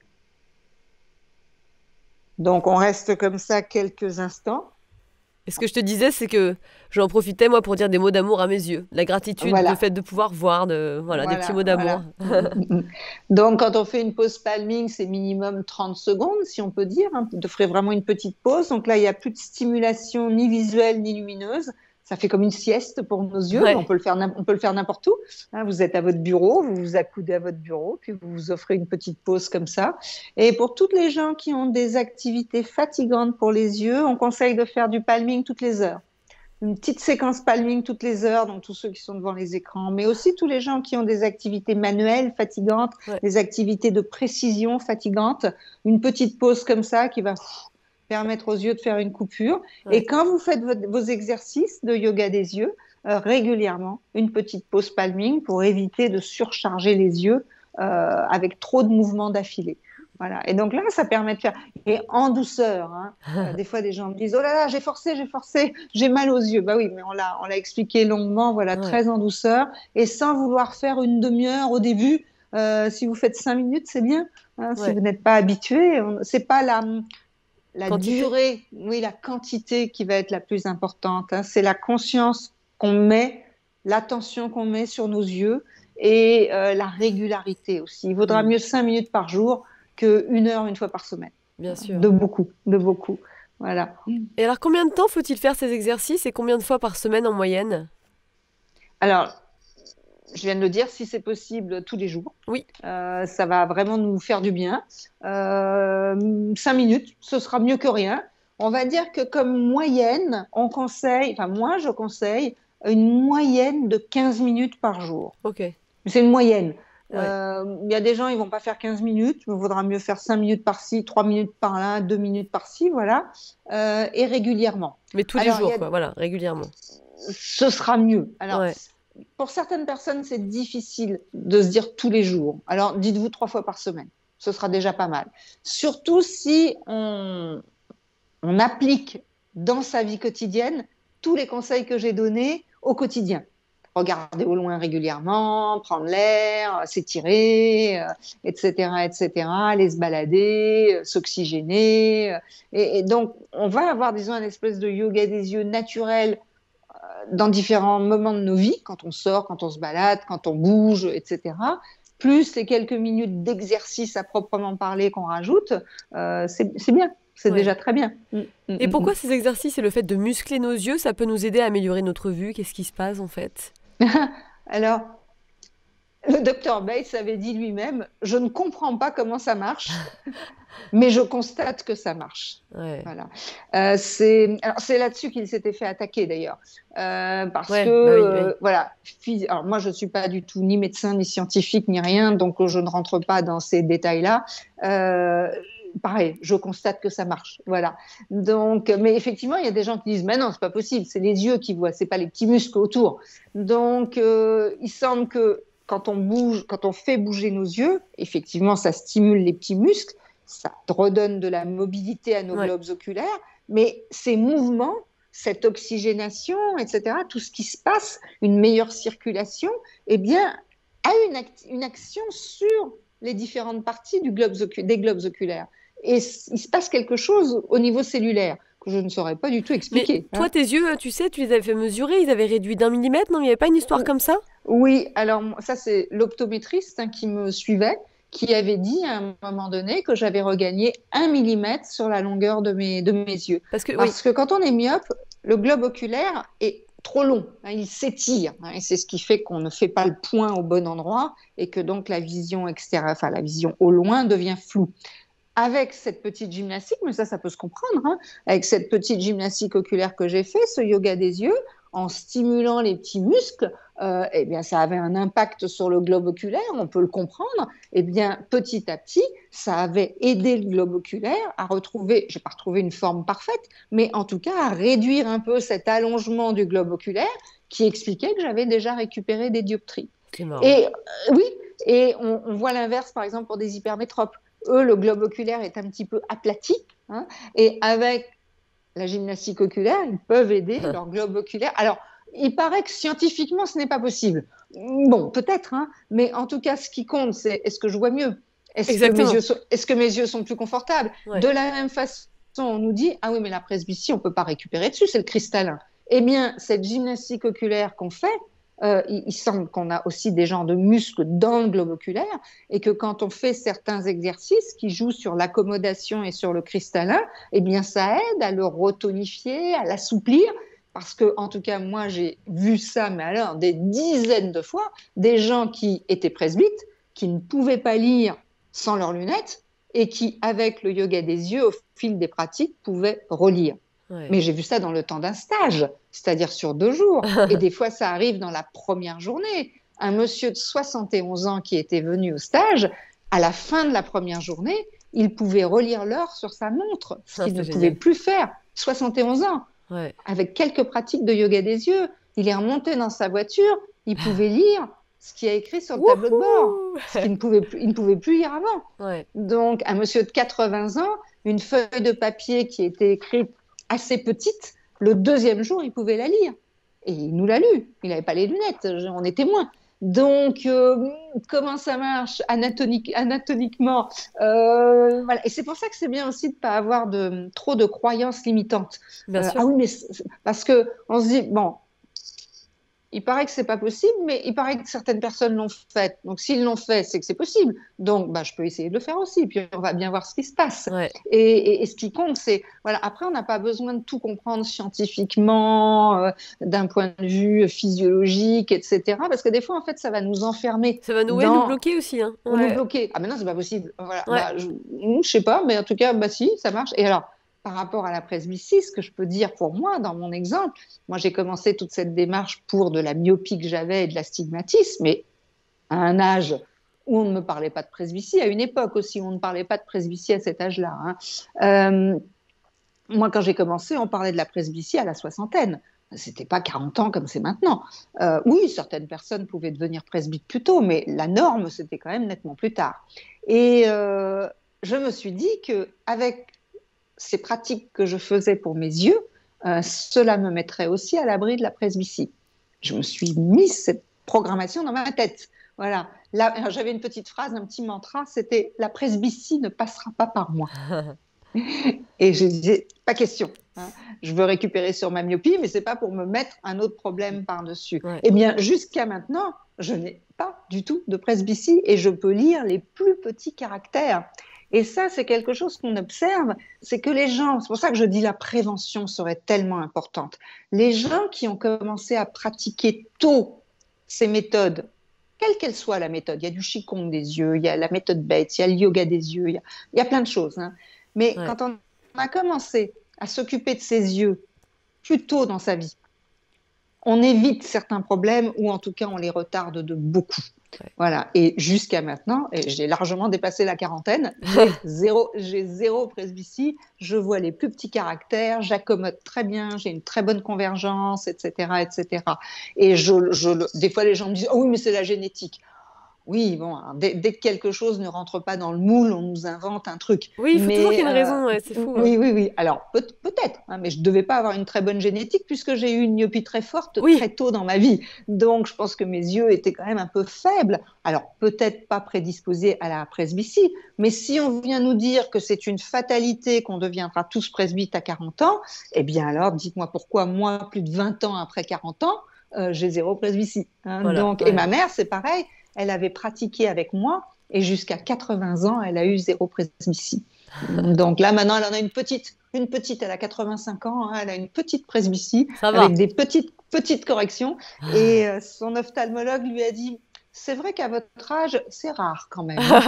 Donc, on reste comme ça quelques instants. Et ce que je te disais, c'est que j'en profitais, moi, pour dire des mots d'amour à mes yeux. La gratitude, Voilà. le fait de pouvoir voir, des petits mots d'amour. Voilà. Donc, quand on fait une pause palming, c'est minimum 30 secondes, si on peut dire. Hein. On ferait vraiment une petite pause. Donc là, il n'y a plus de stimulation ni visuelle ni lumineuse. Ça fait comme une sieste pour nos yeux. Ouais. On peut le faire n'importe où. Hein, vous êtes à votre bureau, vous vous accoudez à votre bureau, puis vous vous offrez une petite pause comme ça. Et pour toutes les gens qui ont des activités fatigantes pour les yeux, on conseille de faire du palming toutes les heures. Une petite séquence palming toutes les heures, donc tous ceux qui sont devant les écrans, mais aussi tous les gens qui ont des activités manuelles fatigantes, des activités de précision fatigantes, une petite pause comme ça qui va permettre aux yeux de faire une coupure. Ouais. Et quand vous faites vos exercices de yoga des yeux, régulièrement, une petite pause palming pour éviter de surcharger les yeux avec trop de mouvements d'affilée. Voilà. Et donc là, ça permet de faire, et en douceur. Hein. Des fois, des gens me disent, oh là là, j'ai forcé, j'ai mal aux yeux. Bah oui, mais on l'a expliqué longuement, voilà, très en douceur, et sans vouloir faire une demi-heure au début. Si vous faites 5 minutes, c'est bien. Hein, si vous n'êtes pas habitué, c'est pas la durée, oui, la quantité qui va être la plus importante. Hein. C'est la conscience qu'on met, l'attention qu'on met sur nos yeux et la régularité aussi. Il vaudra mieux 5 minutes par jour qu'une heure une fois par semaine. Bien sûr. De beaucoup. Voilà. Et alors, combien de temps faut-il faire ces exercices et combien de fois par semaine en moyenne ? Alors, je viens de le dire, si c'est possible, tous les jours. Oui. Ça va vraiment nous faire du bien. 5 minutes, ce sera mieux que rien. On va dire que comme moyenne, moi je conseille une moyenne de 15 minutes par jour. Ok. C'est une moyenne. Ouais. Y a des gens, ils vont pas faire 15 minutes, il vaudra mieux faire 5 minutes par-ci, 3 minutes par-là, 2 minutes par-ci, voilà, et régulièrement. Mais tous les jours, quoi, voilà, régulièrement. Ce sera mieux. Alors, pour certaines personnes, c'est difficile de se dire tous les jours. Alors, dites-vous 3 fois par semaine. Ce sera déjà pas mal. Surtout si on applique dans sa vie quotidienne tous les conseils que j'ai donnés au quotidien. Regarder au loin régulièrement, prendre l'air, s'étirer, etc., aller se balader, s'oxygéner. Et donc, on va avoir, disons, un espèce de yoga des yeux naturel dans différents moments de nos vies, quand on sort, quand on se balade, quand on bouge, etc. Plus les quelques minutes d'exercice à proprement parler qu'on rajoute, c'est bien. C'est déjà très bien. Et pourquoi ces exercices et le fait de muscler nos yeux, ça peut nous aider à améliorer notre vue ? Qu'est-ce qui se passe en fait ? Alors, le docteur Bates avait dit lui-même, je ne comprends pas comment ça marche, mais je constate que ça marche. Ouais. Voilà. C'est là-dessus qu'il s'était fait attaquer d'ailleurs. Parce que, oui. voilà, alors moi je ne suis pas du tout ni médecin, ni scientifique, ni rien, donc je ne rentre pas dans ces détails-là. Pareil, je constate que ça marche. Voilà. Donc, mais effectivement, il y a des gens qui disent, mais non, c'est pas possible, c'est les yeux qui voient, c'est pas les petits muscles autour. Donc, il semble que quand on fait bouger nos yeux, effectivement, ça stimule les petits muscles. ça redonne de la mobilité à nos Ouais. globes oculaires, mais ces mouvements, cette oxygénation, etc., tout ce qui se passe, une meilleure circulation, eh bien, a une action sur les différentes parties des globes oculaires. Et il se passe quelque chose au niveau cellulaire que je ne saurais pas du tout Mais expliquer. toi, tes yeux, tu sais, tu les avais fait mesurer, ils avaient réduit d'1 millimètre, non? Il n'y avait pas une histoire comme ça? Oui, alors ça c'est l'optométriste qui me suivait, qui avait dit à un moment donné que j'avais regagné 1 millimètre sur la longueur de mes yeux. Parce que, oui, Parce que quand on est myope, le globe oculaire est trop long, il s'étire, et c'est ce qui fait qu'on ne fait pas le point au bon endroit et que donc la vision extérieure, enfin la vision au loin devient floue. Avec cette petite gymnastique, mais ça peut se comprendre, avec cette petite gymnastique oculaire que j'ai fait, ce yoga des yeux, en stimulant les petits muscles, eh bien, ça avait un impact sur le globe oculaire, on peut le comprendre. Eh bien, petit à petit, ça avait aidé le globe oculaire à retrouver, je n'ai pas retrouvé une forme parfaite, mais en tout cas à réduire un peu cet allongement du globe oculaire qui expliquait que j'avais déjà récupéré des dioptries. c'est marrant. Et oui, et on voit l'inverse, par exemple, pour des hypermétropes. Eux, le globe oculaire est un petit peu aplati, et avec la gymnastique oculaire, ils peuvent aider leur globe oculaire. Alors, il paraît que scientifiquement, ce n'est pas possible. Bon, peut-être, mais en tout cas, ce qui compte, c'est est-ce que je vois mieux? Exactement. Est-ce que mes yeux sont plus confortables? Ouais. De la même façon, on nous dit, ah oui, mais la presbytie, on ne peut pas récupérer dessus, c'est le cristallin. Eh bien, cette gymnastique oculaire qu'on fait, il semble qu'on a aussi des genres de muscles dans le globe oculaire et que quand on fait certains exercices qui jouent sur l'accommodation et sur le cristallin, eh bien, ça aide à le retonifier, à l'assouplir. Parce que, en tout cas, moi, j'ai vu ça, mais alors des dizaines de fois, des gens qui étaient presbytes, qui ne pouvaient pas lire sans leurs lunettes et qui, avec le yoga des yeux, au fil des pratiques, pouvaient relire. Ouais. Mais j'ai vu ça dans le temps d'un stage, c'est-à-dire sur 2 jours. Et des fois, ça arrive dans la première journée. Un monsieur de 71 ans qui était venu au stage, à la fin de la première journée, il pouvait relire l'heure sur sa montre, ce qu'il ne pouvait plus faire. 71 ans. Ouais. Avec quelques pratiques de yoga des yeux, il est remonté dans sa voiture, il pouvait lire ce qu'il y a écrit sur le tableau de bord, ce qu'il ne pouvait plus lire avant. Ouais. Donc, un monsieur de 80 ans, une feuille de papier qui était écrite assez petite, le 2e jour, il pouvait la lire. Et il nous l'a lu. Il n'avait pas les lunettes, on est témoin. Donc, comment ça marche anatomiquement, voilà. Et c'est pour ça que c'est bien aussi de ne pas avoir trop de croyances limitantes. Bien sûr. Ah oui, mais parce qu'on se dit, bon, il paraît que c'est pas possible, mais il paraît que certaines personnes l'ont fait. Donc, s'ils l'ont fait, c'est que c'est possible. Donc, je peux essayer de le faire aussi. Puis, on va bien voir ce qui se passe. Ouais. Et ce qui compte, c'est... Voilà, après, on n'a pas besoin de tout comprendre scientifiquement, d'un point de vue physiologique, etc. Parce que des fois, en fait, ça va nous enfermer. Ça va nous bloquer aussi. Hein. Nous Ouais. bloquer. Ah, mais non, c'est pas possible. Voilà. Ouais. Je sais pas, mais en tout cas, si, ça marche. Et alors, par rapport à la presbytie, ce que je peux dire pour moi, dans mon exemple, moi j'ai commencé toute cette démarche pour de la myopie que j'avais et de l'astigmatisme, mais à un âge où on ne me parlait pas de presbytie, à une époque aussi où on ne parlait pas de presbytie à cet âge-là. Moi, quand j'ai commencé, on parlait de la presbytie à la soixantaine. C'était pas 40 ans comme c'est maintenant. Oui, certaines personnes pouvaient devenir presbytes plus tôt, mais la norme, c'était quand même nettement plus tard. Et je me suis dit qu'avec ces pratiques que je faisais pour mes yeux, cela me mettrait aussi à l'abri de la presbytie. Je me suis mis cette programmation dans ma tête. Voilà. Là, j'avais une petite phrase, un petit mantra, c'était « La presbytie ne passera pas par moi ». Et je disais « Pas question. Je veux récupérer sur ma myopie, mais ce n'est pas pour me mettre un autre problème par-dessus. Ouais. » Eh bien, jusqu'à maintenant, je n'ai pas du tout de presbytie et je peux lire les plus petits caractères. Et ça, c'est quelque chose qu'on observe, c'est que les gens, c'est pour ça que je dis la prévention serait tellement importante. Les gens qui ont commencé à pratiquer tôt ces méthodes, quelle qu'elle soit la méthode, il y a du Qigong des yeux, il y a la méthode Bates, il y a le yoga des yeux, il y a plein de choses. Mais quand on a commencé à s'occuper de ses yeux plus tôt dans sa vie, on évite certains problèmes ou en tout cas on les retarde de beaucoup. Voilà. Et jusqu'à maintenant, et j'ai largement dépassé la quarantaine, j'ai zéro presbytie, je vois les plus petits caractères, j'accommode très bien, j'ai une très bonne convergence, etc. etc. Et des fois les gens me disent « Oh oui, mais c'est la génétique ». Oui, bon, alors, dès que quelque chose ne rentre pas dans le moule, on nous invente un truc. Oui, il faut toujours qu'il y ait Mais une raison, ouais, c'est fou. oui, oui, oui. Alors peut-être, hein, mais je ne devais pas avoir une très bonne génétique puisque j'ai eu une myopie très forte Oui, très tôt dans ma vie. Donc je pense que mes yeux étaient quand même un peu faibles. Alors peut-être pas prédisposés à la presbytie, mais si on vient nous dire que c'est une fatalité qu'on deviendra tous presbytes à 40 ans, eh bien alors dites-moi pourquoi moi, plus de 20 ans après 40 ans, j'ai zéro presbytie. Hein. voilà, Donc, et ouais. ma mère, c'est pareil. Elle avait pratiqué avec moi et jusqu'à 80 ans, elle a eu zéro presbytie. Donc là, maintenant, elle en a une petite. Une petite, elle a 85 ans, hein, elle a une petite presbytie Ça va. avec des petites corrections. Et son ophtalmologue lui a dit, c'est vrai qu'à votre âge, c'est rare quand même. Hein.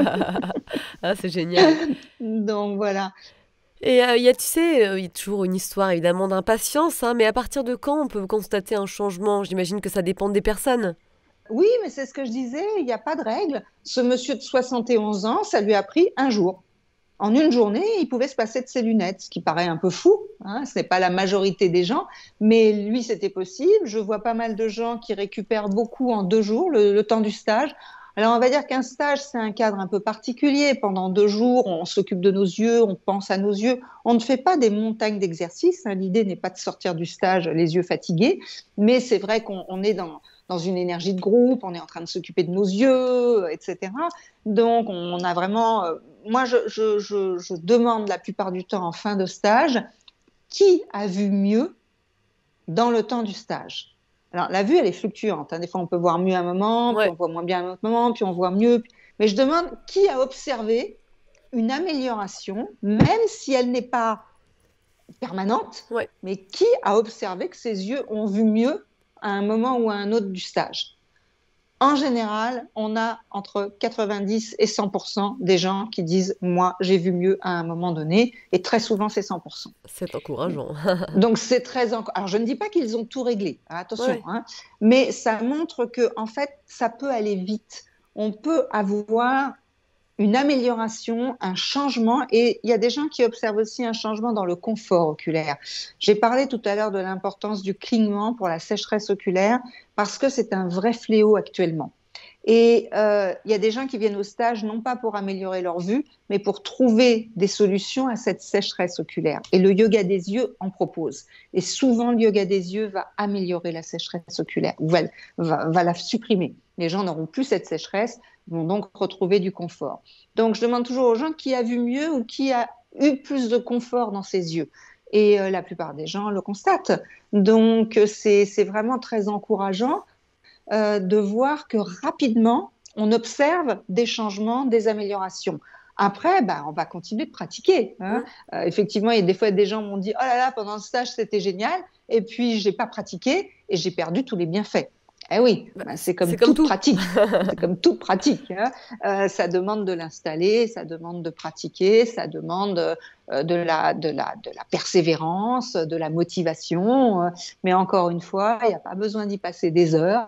Ah, c'est génial. Donc voilà. Et il y a, tu sais, il y a toujours une histoire évidemment d'impatience, hein, mais à partir de quand on peut constater un changement? J'imagine que ça dépend des personnes. Oui, mais c'est ce que je disais, il n'y a pas de règle. Ce monsieur de 71 ans, ça lui a pris un jour. En une journée, il pouvait se passer de ses lunettes, ce qui paraît un peu fou. Hein, ce n'est pas la majorité des gens, mais lui, c'était possible. Je vois pas mal de gens qui récupèrent beaucoup en 2 jours, le temps du stage. Alors, on va dire qu'un stage, c'est un cadre un peu particulier. Pendant 2 jours, on s'occupe de nos yeux, on pense à nos yeux. On ne fait pas des montagnes d'exercices. Hein. L'idée n'est pas de sortir du stage les yeux fatigués, mais c'est vrai qu'on est dans une énergie de groupe, on est en train de s'occuper de nos yeux, etc. Donc, on a vraiment moi, je demande la plupart du temps en fin de stage qui a vu mieux dans le temps du stage. Alors, la vue, elle est fluctuante. Hein. Des fois, on peut voir mieux à un moment, puis Ouais, on voit moins bien à un autre moment, puis on voit mieux. Mais je demande qui a observé une amélioration, même si elle n'est pas permanente, ouais. mais qui a observé que ses yeux ont vu mieux à un moment ou à un autre du stage. En général, on a entre 90 et 100% des gens qui disent « moi, j'ai vu mieux à un moment donné » et très souvent, c'est 100%. C'est encourageant. Donc, c'est très... Alors, je ne dis pas qu'ils ont tout réglé, hein, attention, Ouais, hein, mais ça montre que en fait, ça peut aller vite. On peut avoir une amélioration, un changement, et il y a des gens qui observent aussi un changement dans le confort oculaire. J'ai parlé tout à l'heure de l'importance du clignement pour la sécheresse oculaire, parce que c'est un vrai fléau actuellement. Et il y a des gens qui viennent au stage non pas pour améliorer leur vue, mais pour trouver des solutions à cette sécheresse oculaire. Et le yoga des yeux en propose. Et souvent, le yoga des yeux va améliorer la sécheresse oculaire, ou va la supprimer. Les gens n'auront plus cette sécheresse, vont donc retrouver du confort. Donc, je demande toujours aux gens qui a vu mieux ou qui a eu plus de confort dans ses yeux. Et la plupart des gens le constatent. Donc, c'est vraiment très encourageant de voir que rapidement, on observe des changements, des améliorations. Après, on va continuer de pratiquer. Hein. mm, Effectivement, il y a des fois des gens m'ont dit « Oh là là, pendant le stage, c'était génial. » Et puis, je n'ai pas pratiqué et j'ai perdu tous les bienfaits. Eh oui, bah, c'est c'est comme comme toute tout. pratique. C'est comme toute pratique. Hein. Ça demande de l'installer, ça demande de pratiquer, ça demande de la persévérance, de la motivation. Mais encore une fois, il n'y a pas besoin d'y passer des heures.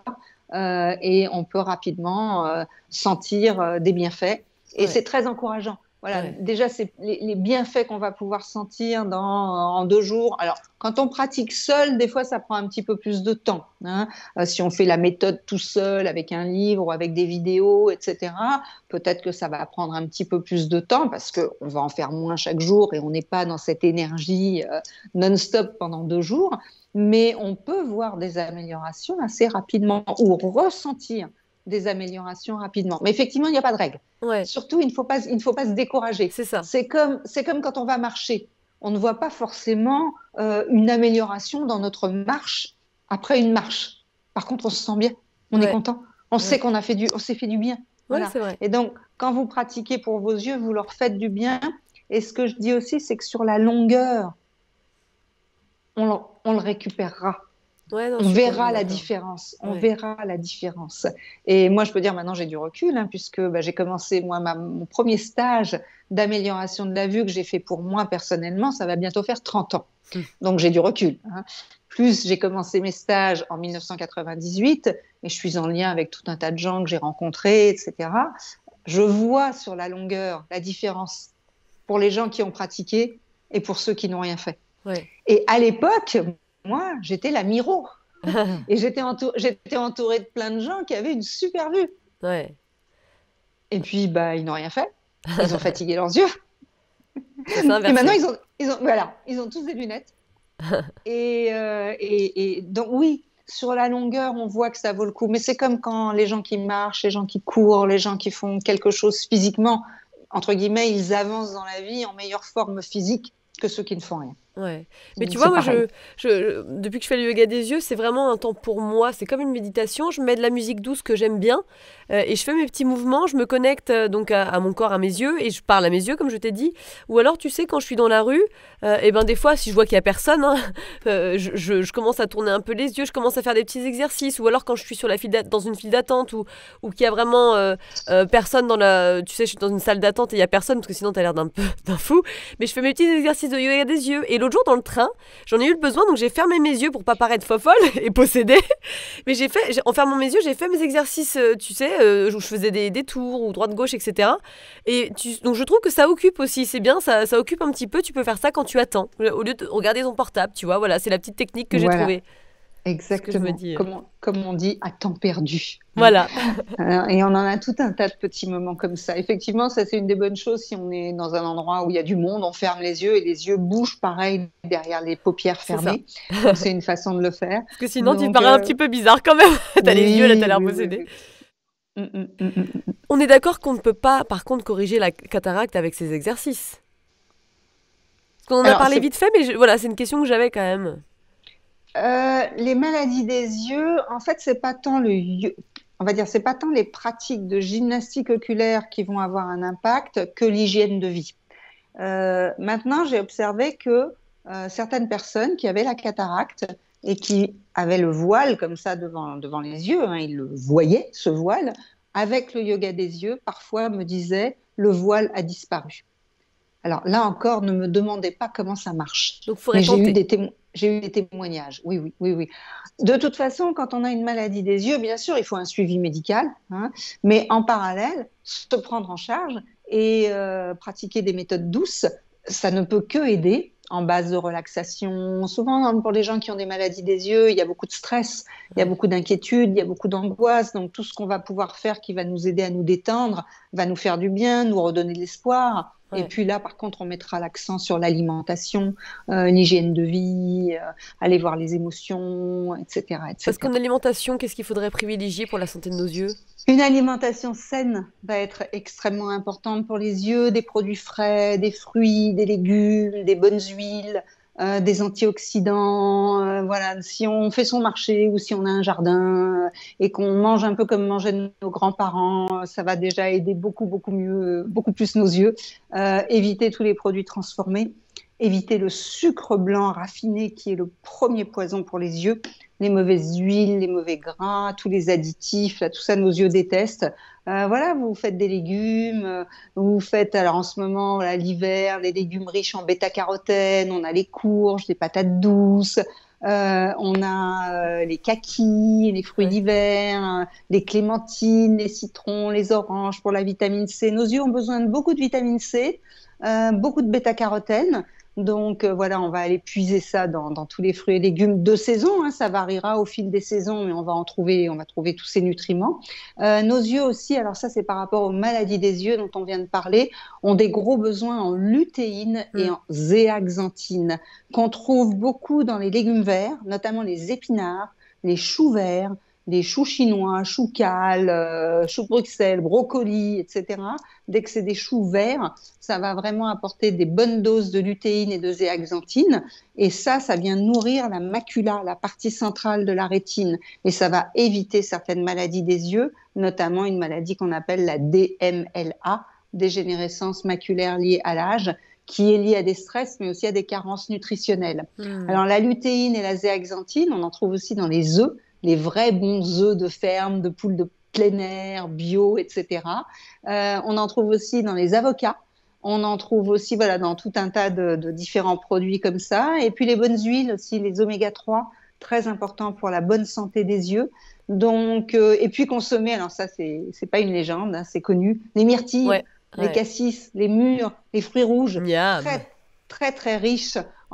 Et on peut rapidement sentir des bienfaits. Et Ouais, c'est très encourageant. Voilà, ouais. déjà, c'est les bienfaits qu'on va pouvoir sentir en 2 jours. Alors, quand on pratique seul, des fois, ça prend un petit peu plus de temps. Hein. Si on fait la méthode tout seul, avec un livre ou avec des vidéos, etc., peut-être que ça va prendre un petit peu plus de temps parce qu'on va en faire moins chaque jour et on n'est pas dans cette énergie non-stop pendant 2 jours. Mais on peut voir des améliorations assez rapidement ou ressentir des améliorations rapidement. Mais effectivement, il n'y a pas de règle. Ouais, Surtout, il ne faut pas se décourager. c'est ça. C'est comme quand on va marcher. On ne voit pas forcément une amélioration dans notre marche après une marche. Par contre, on se sent bien, on est Ouais, content, on sait ouais. on s'est fait du bien. Ouais, Voilà. c'est vrai. Et donc, quand vous pratiquez pour vos yeux, vous leur faites du bien. Et ce que je dis aussi, c'est que sur la longueur, on le récupérera. Ouais, non, je On suis verra complètement la d'accord. différence. On Ouais. verra la différence. Et moi, je peux dire maintenant, j'ai du recul, hein, puisque j'ai commencé, moi, mon premier stage d'amélioration de la vue que j'ai fait pour moi personnellement, ça va bientôt faire 30 ans. Mm. Donc, j'ai du recul. Hein. Plus, j'ai commencé mes stages en 1998, et je suis en lien avec tout un tas de gens que j'ai rencontrés, etc. Je vois sur la longueur la différence pour les gens qui ont pratiqué et pour ceux qui n'ont rien fait. Ouais. Et à l'époque, moi, j'étais la Miro. Et j'étais entourée de plein de gens qui avaient une super vue. Ouais. Et puis, bah, ils n'ont rien fait. Ils ont fatigué leurs yeux. Ça s'est Et maintenant, inversé. voilà, ils ont tous des lunettes. Et donc, oui, sur la longueur, on voit que ça vaut le coup. Mais c'est comme quand les gens qui marchent, les gens qui courent, les gens qui font quelque chose physiquement, entre guillemets, ils avancent dans la vie en meilleure forme physique que ceux qui ne font rien. Ouais. Mais tu vois, C'est moi, pareil. depuis que je fais le yoga des yeux, c'est vraiment un temps pour moi. C'est comme une méditation. Je mets de la musique douce que j'aime bien et je fais mes petits mouvements. Je me connecte donc à mon corps, à mes yeux et je parle à mes yeux, comme je t'ai dit. Ou alors, tu sais, quand je suis dans la rue, et ben des fois, si je vois qu'il y a personne, hein, je commence à tourner un peu les yeux. Je commence à faire des petits exercices. Ou alors, quand je suis sur dans une file d'attente ou qu'il y a vraiment personne dans la, tu sais, je suis dans une salle d'attente et il y a personne parce que sinon, t'as l'air d'un fou. Mais je fais mes petits exercices de yoga des yeux. Et l'autre jour, dans le train, j'en ai eu le besoin, donc j'ai fermé mes yeux pour pas paraître fofolle et possédée. Mais en fermant mes yeux, j'ai fait mes exercices, tu sais, où je faisais des tours ou droite-gauche, etc. Donc je trouve que ça occupe aussi, c'est bien, ça occupe un petit peu. Tu peux faire ça quand tu attends, au lieu de regarder ton portable, tu vois. Voilà, c'est la petite technique que j'ai Voilà, trouvée. C'est ce que je me exactement. dis. Comme on dit, à temps perdu. Hein. Voilà. Et on en a tout un tas de petits moments comme ça. Effectivement, ça c'est une des bonnes choses si on est dans un endroit où il y a du monde, on ferme les yeux et les yeux bougent pareil derrière les paupières C'est ça. fermées. Donc c'est une façon de le faire. Parce que sinon, tu Donc parais un petit peu bizarre quand même. T'as les yeux, là, t'as oui, l'air oui, oui, possédé. oui. Mm. On est d'accord qu'on ne peut pas, par contre, corriger la cataracte avec ces exercices. Parce qu'on en a Alors parlé vite fait, mais voilà, c'est une question que j'avais quand même. les maladies des yeux, en fait, c'est pas tant on va dire, c'est pas tant les pratiques de gymnastique oculaire qui vont avoir un impact que l'hygiène de vie. Maintenant, j'ai observé que certaines personnes qui avaient la cataracte et qui avaient le voile comme ça devant les yeux, hein, ils le voyaient, ce voile, avec le yoga des yeux, parfois me disaient le voile a disparu. Alors là encore, ne me demandez pas comment ça marche, Donc, il faudrait mais tenter. j'ai eu des témoignages. Oui, oui, oui, oui. De toute façon, quand on a une maladie des yeux, bien sûr, il faut un suivi médical, hein, mais en parallèle, se prendre en charge et pratiquer des méthodes douces, ça ne peut que aider en base de relaxation. Souvent, pour les gens qui ont des maladies des yeux, il y a beaucoup de stress, il y a Ouais. beaucoup d'inquiétude, il y a beaucoup d'angoisse. Donc, tout ce qu'on va pouvoir faire qui va nous aider à nous détendre va nous faire du bien, nous redonner de l'espoir. Et Ouais. puis là, par contre, on mettra l'accent sur l'alimentation, l'hygiène de vie, aller voir les émotions, etc., Parce qu'en etc. alimentation, qu'est-ce qu'il faudrait privilégier pour la santé de nos yeux? Une alimentation saine va être extrêmement importante pour les yeux, des produits frais, des fruits, des légumes, des bonnes huiles, des antioxydants. Voilà, si on fait son marché ou si on a un jardin et qu'on mange un peu comme mangeaient nos grands-parents, ça va déjà aider beaucoup, beaucoup mieux, beaucoup plus nos yeux. Éviter tous les produits transformés, éviter le sucre blanc raffiné qui est le premier poison pour les yeux, les mauvaises huiles, les mauvais gras, tous les additifs, là, tout ça, nos yeux détestent. Voilà, vous faites des légumes, vous faites, alors en ce moment, voilà, l'hiver, les légumes riches en bêta-carotène, on a les courges, les patates douces, on a les kakis, les fruits Ouais. d'hiver, les clémentines, les citrons, les oranges pour la vitamine C. Nos yeux ont besoin de beaucoup de vitamine C, beaucoup de bêta-carotène. Donc voilà, on va aller puiser ça dans tous les fruits et légumes de saison. Hein, ça variera au fil des saisons, mais on va trouver tous ces nutriments. Nos yeux aussi, alors ça c'est par rapport aux maladies des yeux dont on vient de parler, ont des gros besoins en lutéine et Mm. en zéaxanthine qu'on trouve beaucoup dans les légumes verts, notamment les épinards, les choux verts, les choux chinois, choux cales, choux de Bruxelles, brocolis, etc. Dès que c'est des choux verts, ça va vraiment apporter des bonnes doses de lutéine et de zéaxanthine. Et ça vient nourrir la macula, la partie centrale de la rétine. Et ça va éviter certaines maladies des yeux, notamment une maladie qu'on appelle la DMLA, dégénérescence maculaire liée à l'âge, qui est liée à des stress, mais aussi à des carences nutritionnelles. Mm. Alors la lutéine et la zéaxanthine, on en trouve aussi dans les œufs, les vrais bons œufs de ferme, de poules de plein air, bio, etc. On en trouve aussi dans les avocats. On en trouve aussi voilà, dans tout un tas de différents produits comme ça. Et puis les bonnes huiles aussi, les oméga 3, très important pour la bonne santé des yeux. Donc, et puis consommer, alors ça, c'est pas une légende, hein, c'est connu, les myrtilles, Ouais. les Ouais. cassis, les mûres, les fruits rouges, Miam. très, très, très riches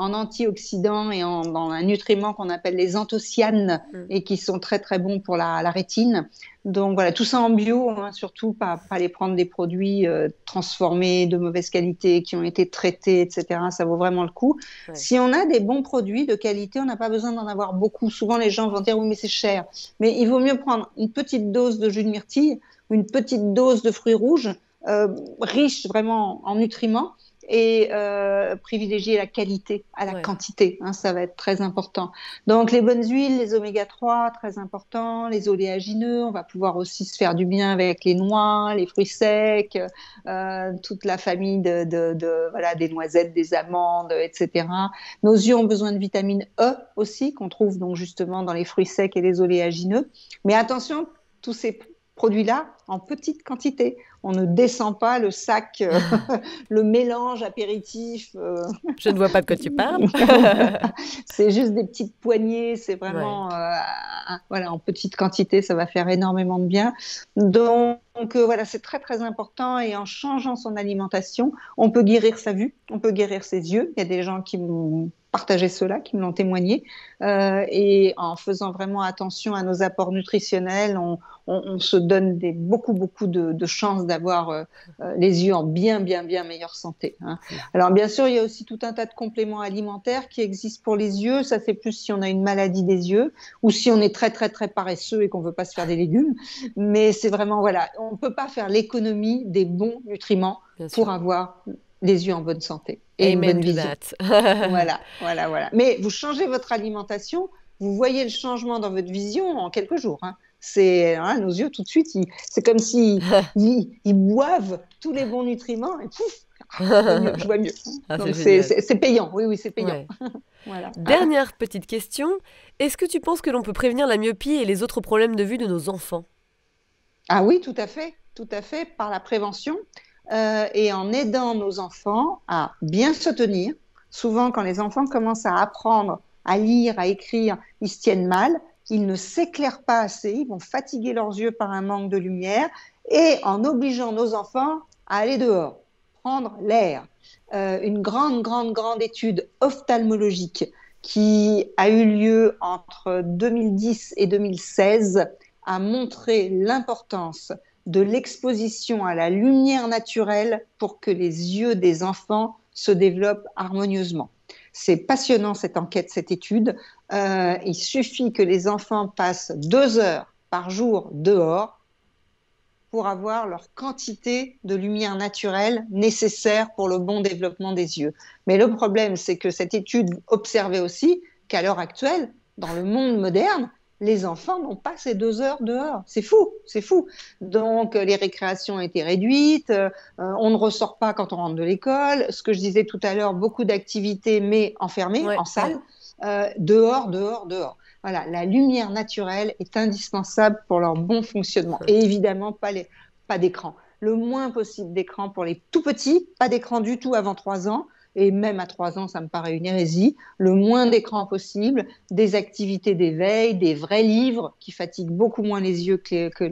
en antioxydants et dans un nutriment qu'on appelle les anthocyanes et qui sont très très bons pour la rétine. Donc voilà, tout ça en bio, hein, surtout pas aller prendre des produits transformés de mauvaise qualité, qui ont été traités, etc. Ça vaut vraiment le coup. Ouais. Si on a des bons produits de qualité, on n'a pas besoin d'en avoir beaucoup. Souvent les gens vont dire oui mais c'est cher. Mais il vaut mieux prendre une petite dose de jus de myrtille, une petite dose de fruits rouges, riches vraiment en nutriments, et privilégier la qualité à la quantité, hein, ça va être très important. Donc les bonnes huiles, les oméga 3, très important, les oléagineux, on va pouvoir aussi se faire du bien avec les noix, les fruits secs, toute la famille voilà, des noisettes, des amandes, etc. Nos yeux ont besoin de vitamine E aussi, qu'on trouve donc justement dans les fruits secs et les oléagineux. Mais attention, tous ces produits-là en petite quantité. On ne descend pas le sac, le mélange apéritif. Je ne vois pas de quoi tu parles. C'est juste des petites poignées, c'est vraiment voilà, en petite quantité, ça va faire énormément de bien. Donc voilà, c'est très très important et en changeant son alimentation, on peut guérir sa vue, on peut guérir ses yeux. Il y a des gens qui m'ont partagé cela, qui me l'ont témoigné. Et en faisant vraiment attention à nos apports nutritionnels, on se donne beaucoup de chances d'avoir les yeux en bien meilleure santé. Hein. Alors bien sûr, il y a aussi tout un tas de compléments alimentaires qui existent pour les yeux. Ça, c'est plus si on a une maladie des yeux ou si on est très très très paresseux et qu'on veut pas se faire des légumes. Mais c'est vraiment voilà, on peut pas faire l'économie des bons nutriments pour avoir les yeux en bonne santé et une bonne vision. Voilà. Mais vous changez votre alimentation, vous voyez le changement dans votre vision en quelques jours. Hein. C'est nos yeux tout de suite, c'est comme s'ils ils boivent tous les bons nutriments et pouf, je vois mieux. Donc c'est payant, oui, c'est payant. Ouais. Voilà. Dernière petite question, est-ce que tu penses que l'on peut prévenir la myopie et les autres problèmes de vue de nos enfants ? Ah oui, tout à fait, par la prévention. Et en aidant nos enfants à bien se tenir. Souvent, quand les enfants commencent à apprendre à lire, à écrire, ils se tiennent mal, ils ne s'éclairent pas assez, ils vont fatiguer leurs yeux par un manque de lumière, et en obligeant nos enfants à aller dehors, prendre l'air. Une grande étude ophtalmologique qui a eu lieu entre 2010 et 2016 a montré l'importance de l'exposition à la lumière naturelle pour que les yeux des enfants se développent harmonieusement. C'est passionnant cette enquête, cette étude. Il suffit que les enfants passent 2 heures par jour dehors pour avoir leur quantité de lumière naturelle nécessaire pour le bon développement des yeux. Mais le problème, c'est que cette étude observait aussi qu'à l'heure actuelle, dans le monde moderne, les enfants n'ont pas ces 2 heures dehors. C'est fou. Donc, les récréations ont été réduites, on ne ressort pas quand on rentre de l'école. Ce que je disais tout à l'heure, beaucoup d'activités, mais enfermées, en salle, dehors. Voilà, la lumière naturelle est indispensable pour leur bon fonctionnement. Et évidemment, pas d'écran. Le moins possible d'écran pour les tout petits, pas d'écran du tout avant 3 ans. Et même à 3 ans, ça me paraît une hérésie. Le moins d'écran possible, des activités d'éveil, des vrais livres qui fatiguent beaucoup moins les yeux que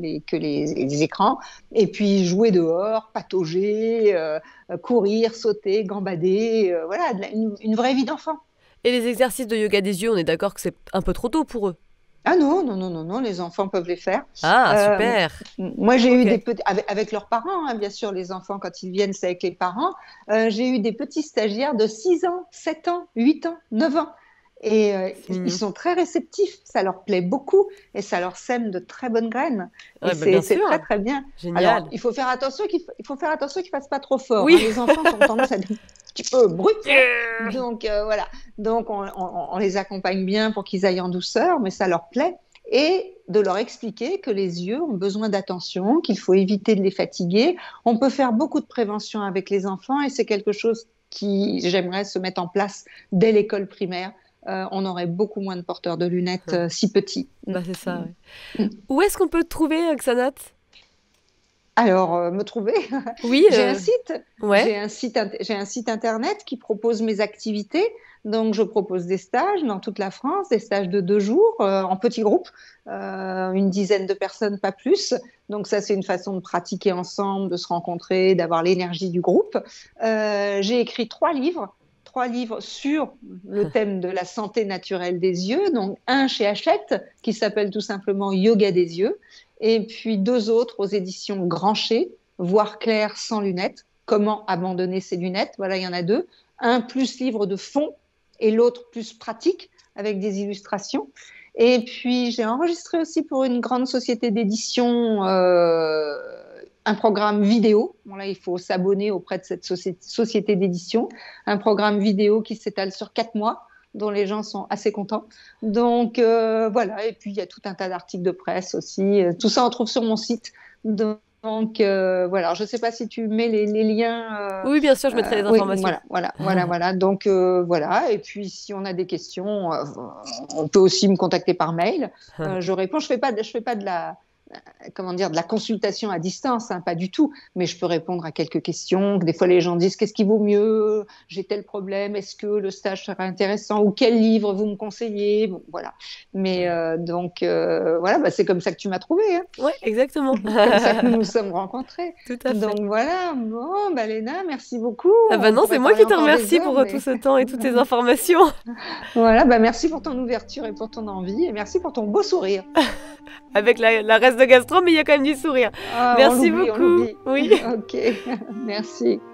les écrans. Et puis jouer dehors, patauger, courir, sauter, gambader. Voilà, une vraie vie d'enfant. Et les exercices de yoga des yeux, on est d'accord que c'est un peu trop tôt pour eux ? Ah non, les enfants peuvent les faire. Ah, super. Moi, j'ai eu des petits, avec leurs parents, hein, bien sûr, les enfants, quand ils viennent, c'est avec les parents. J'ai eu des petits stagiaires de 6 ans, 7 ans, 8 ans, 9 ans. Et ils sont très réceptifs, ça leur plaît beaucoup et ça leur sème de très bonnes graines. Et c'est très très bien. Génial. Alors, il faut faire attention qu'ils fassent pas trop fort. Oui. Hein. Les enfants ont tendance à être un petit peu brut. Donc voilà. Donc on les accompagne bien pour qu'ils aillent en douceur, mais ça leur plaît. Et de leur expliquer que les yeux ont besoin d'attention, qu'il faut éviter de les fatiguer. On peut faire beaucoup de prévention avec les enfants et c'est quelque chose qui, j'aimerais, se mettre en place dès l'école primaire. On aurait beaucoup moins de porteurs de lunettes si petits. C'est ça. Ouais. Où est-ce qu'on peut te trouver, Xanat ? Alors, me trouver. Oui. J'ai un site. Ouais. J'ai un site internet qui propose mes activités. Donc, je propose des stages dans toute la France, des stages de 2 jours en petits groupes, une dizaine de personnes, pas plus. Donc, ça, c'est une façon de pratiquer ensemble, de se rencontrer, d'avoir l'énergie du groupe. J'ai écrit 3 livres 3 livres sur le thème de la santé naturelle des yeux. Donc, un chez Hachette qui s'appelle tout simplement Yoga des yeux. Et puis 2 autres aux éditions Grancher, Voir clair sans lunettes, comment abandonner ses lunettes. Voilà, il y en a 2. Un plus livre de fond et l'autre plus pratique avec des illustrations. Et puis, j'ai enregistré aussi pour une grande société d'édition un programme vidéo. Bon, là, il faut s'abonner auprès de cette société d'édition. Un programme vidéo qui s'étale sur 4 mois, dont les gens sont assez contents. Donc, voilà. Et puis, il y a tout un tas d'articles de presse aussi. Tout ça, on trouve sur mon site. Donc voilà. Je ne sais pas si tu mets les liens. Oui, bien sûr, je mettrai les informations. Oui, voilà. Donc, voilà. Et puis, si on a des questions, on peut aussi me contacter par mail. Je réponds. Je fais pas de la consultation à distance, hein, pas du tout, mais je peux répondre à quelques questions. Des fois, les gens disent qu'est-ce qui vaut mieux, j'ai tel problème, est-ce que le stage serait intéressant ou quel livre vous me conseillez, bon, voilà. Mais voilà, c'est comme ça que tu m'as trouvé. Hein. Oui, exactement. Comme ça que nous nous sommes rencontrés. Tout à fait. Donc voilà, bon, Léna, merci beaucoup. Ah bah non, c'est moi qui te remercie pour tout ce temps et toutes tes informations. Voilà, merci pour ton ouverture et pour ton envie et merci pour ton beau sourire. Avec la reste de gastro, mais il y a quand même du sourire. Merci beaucoup. On l'oublie. Oui. Ok, merci.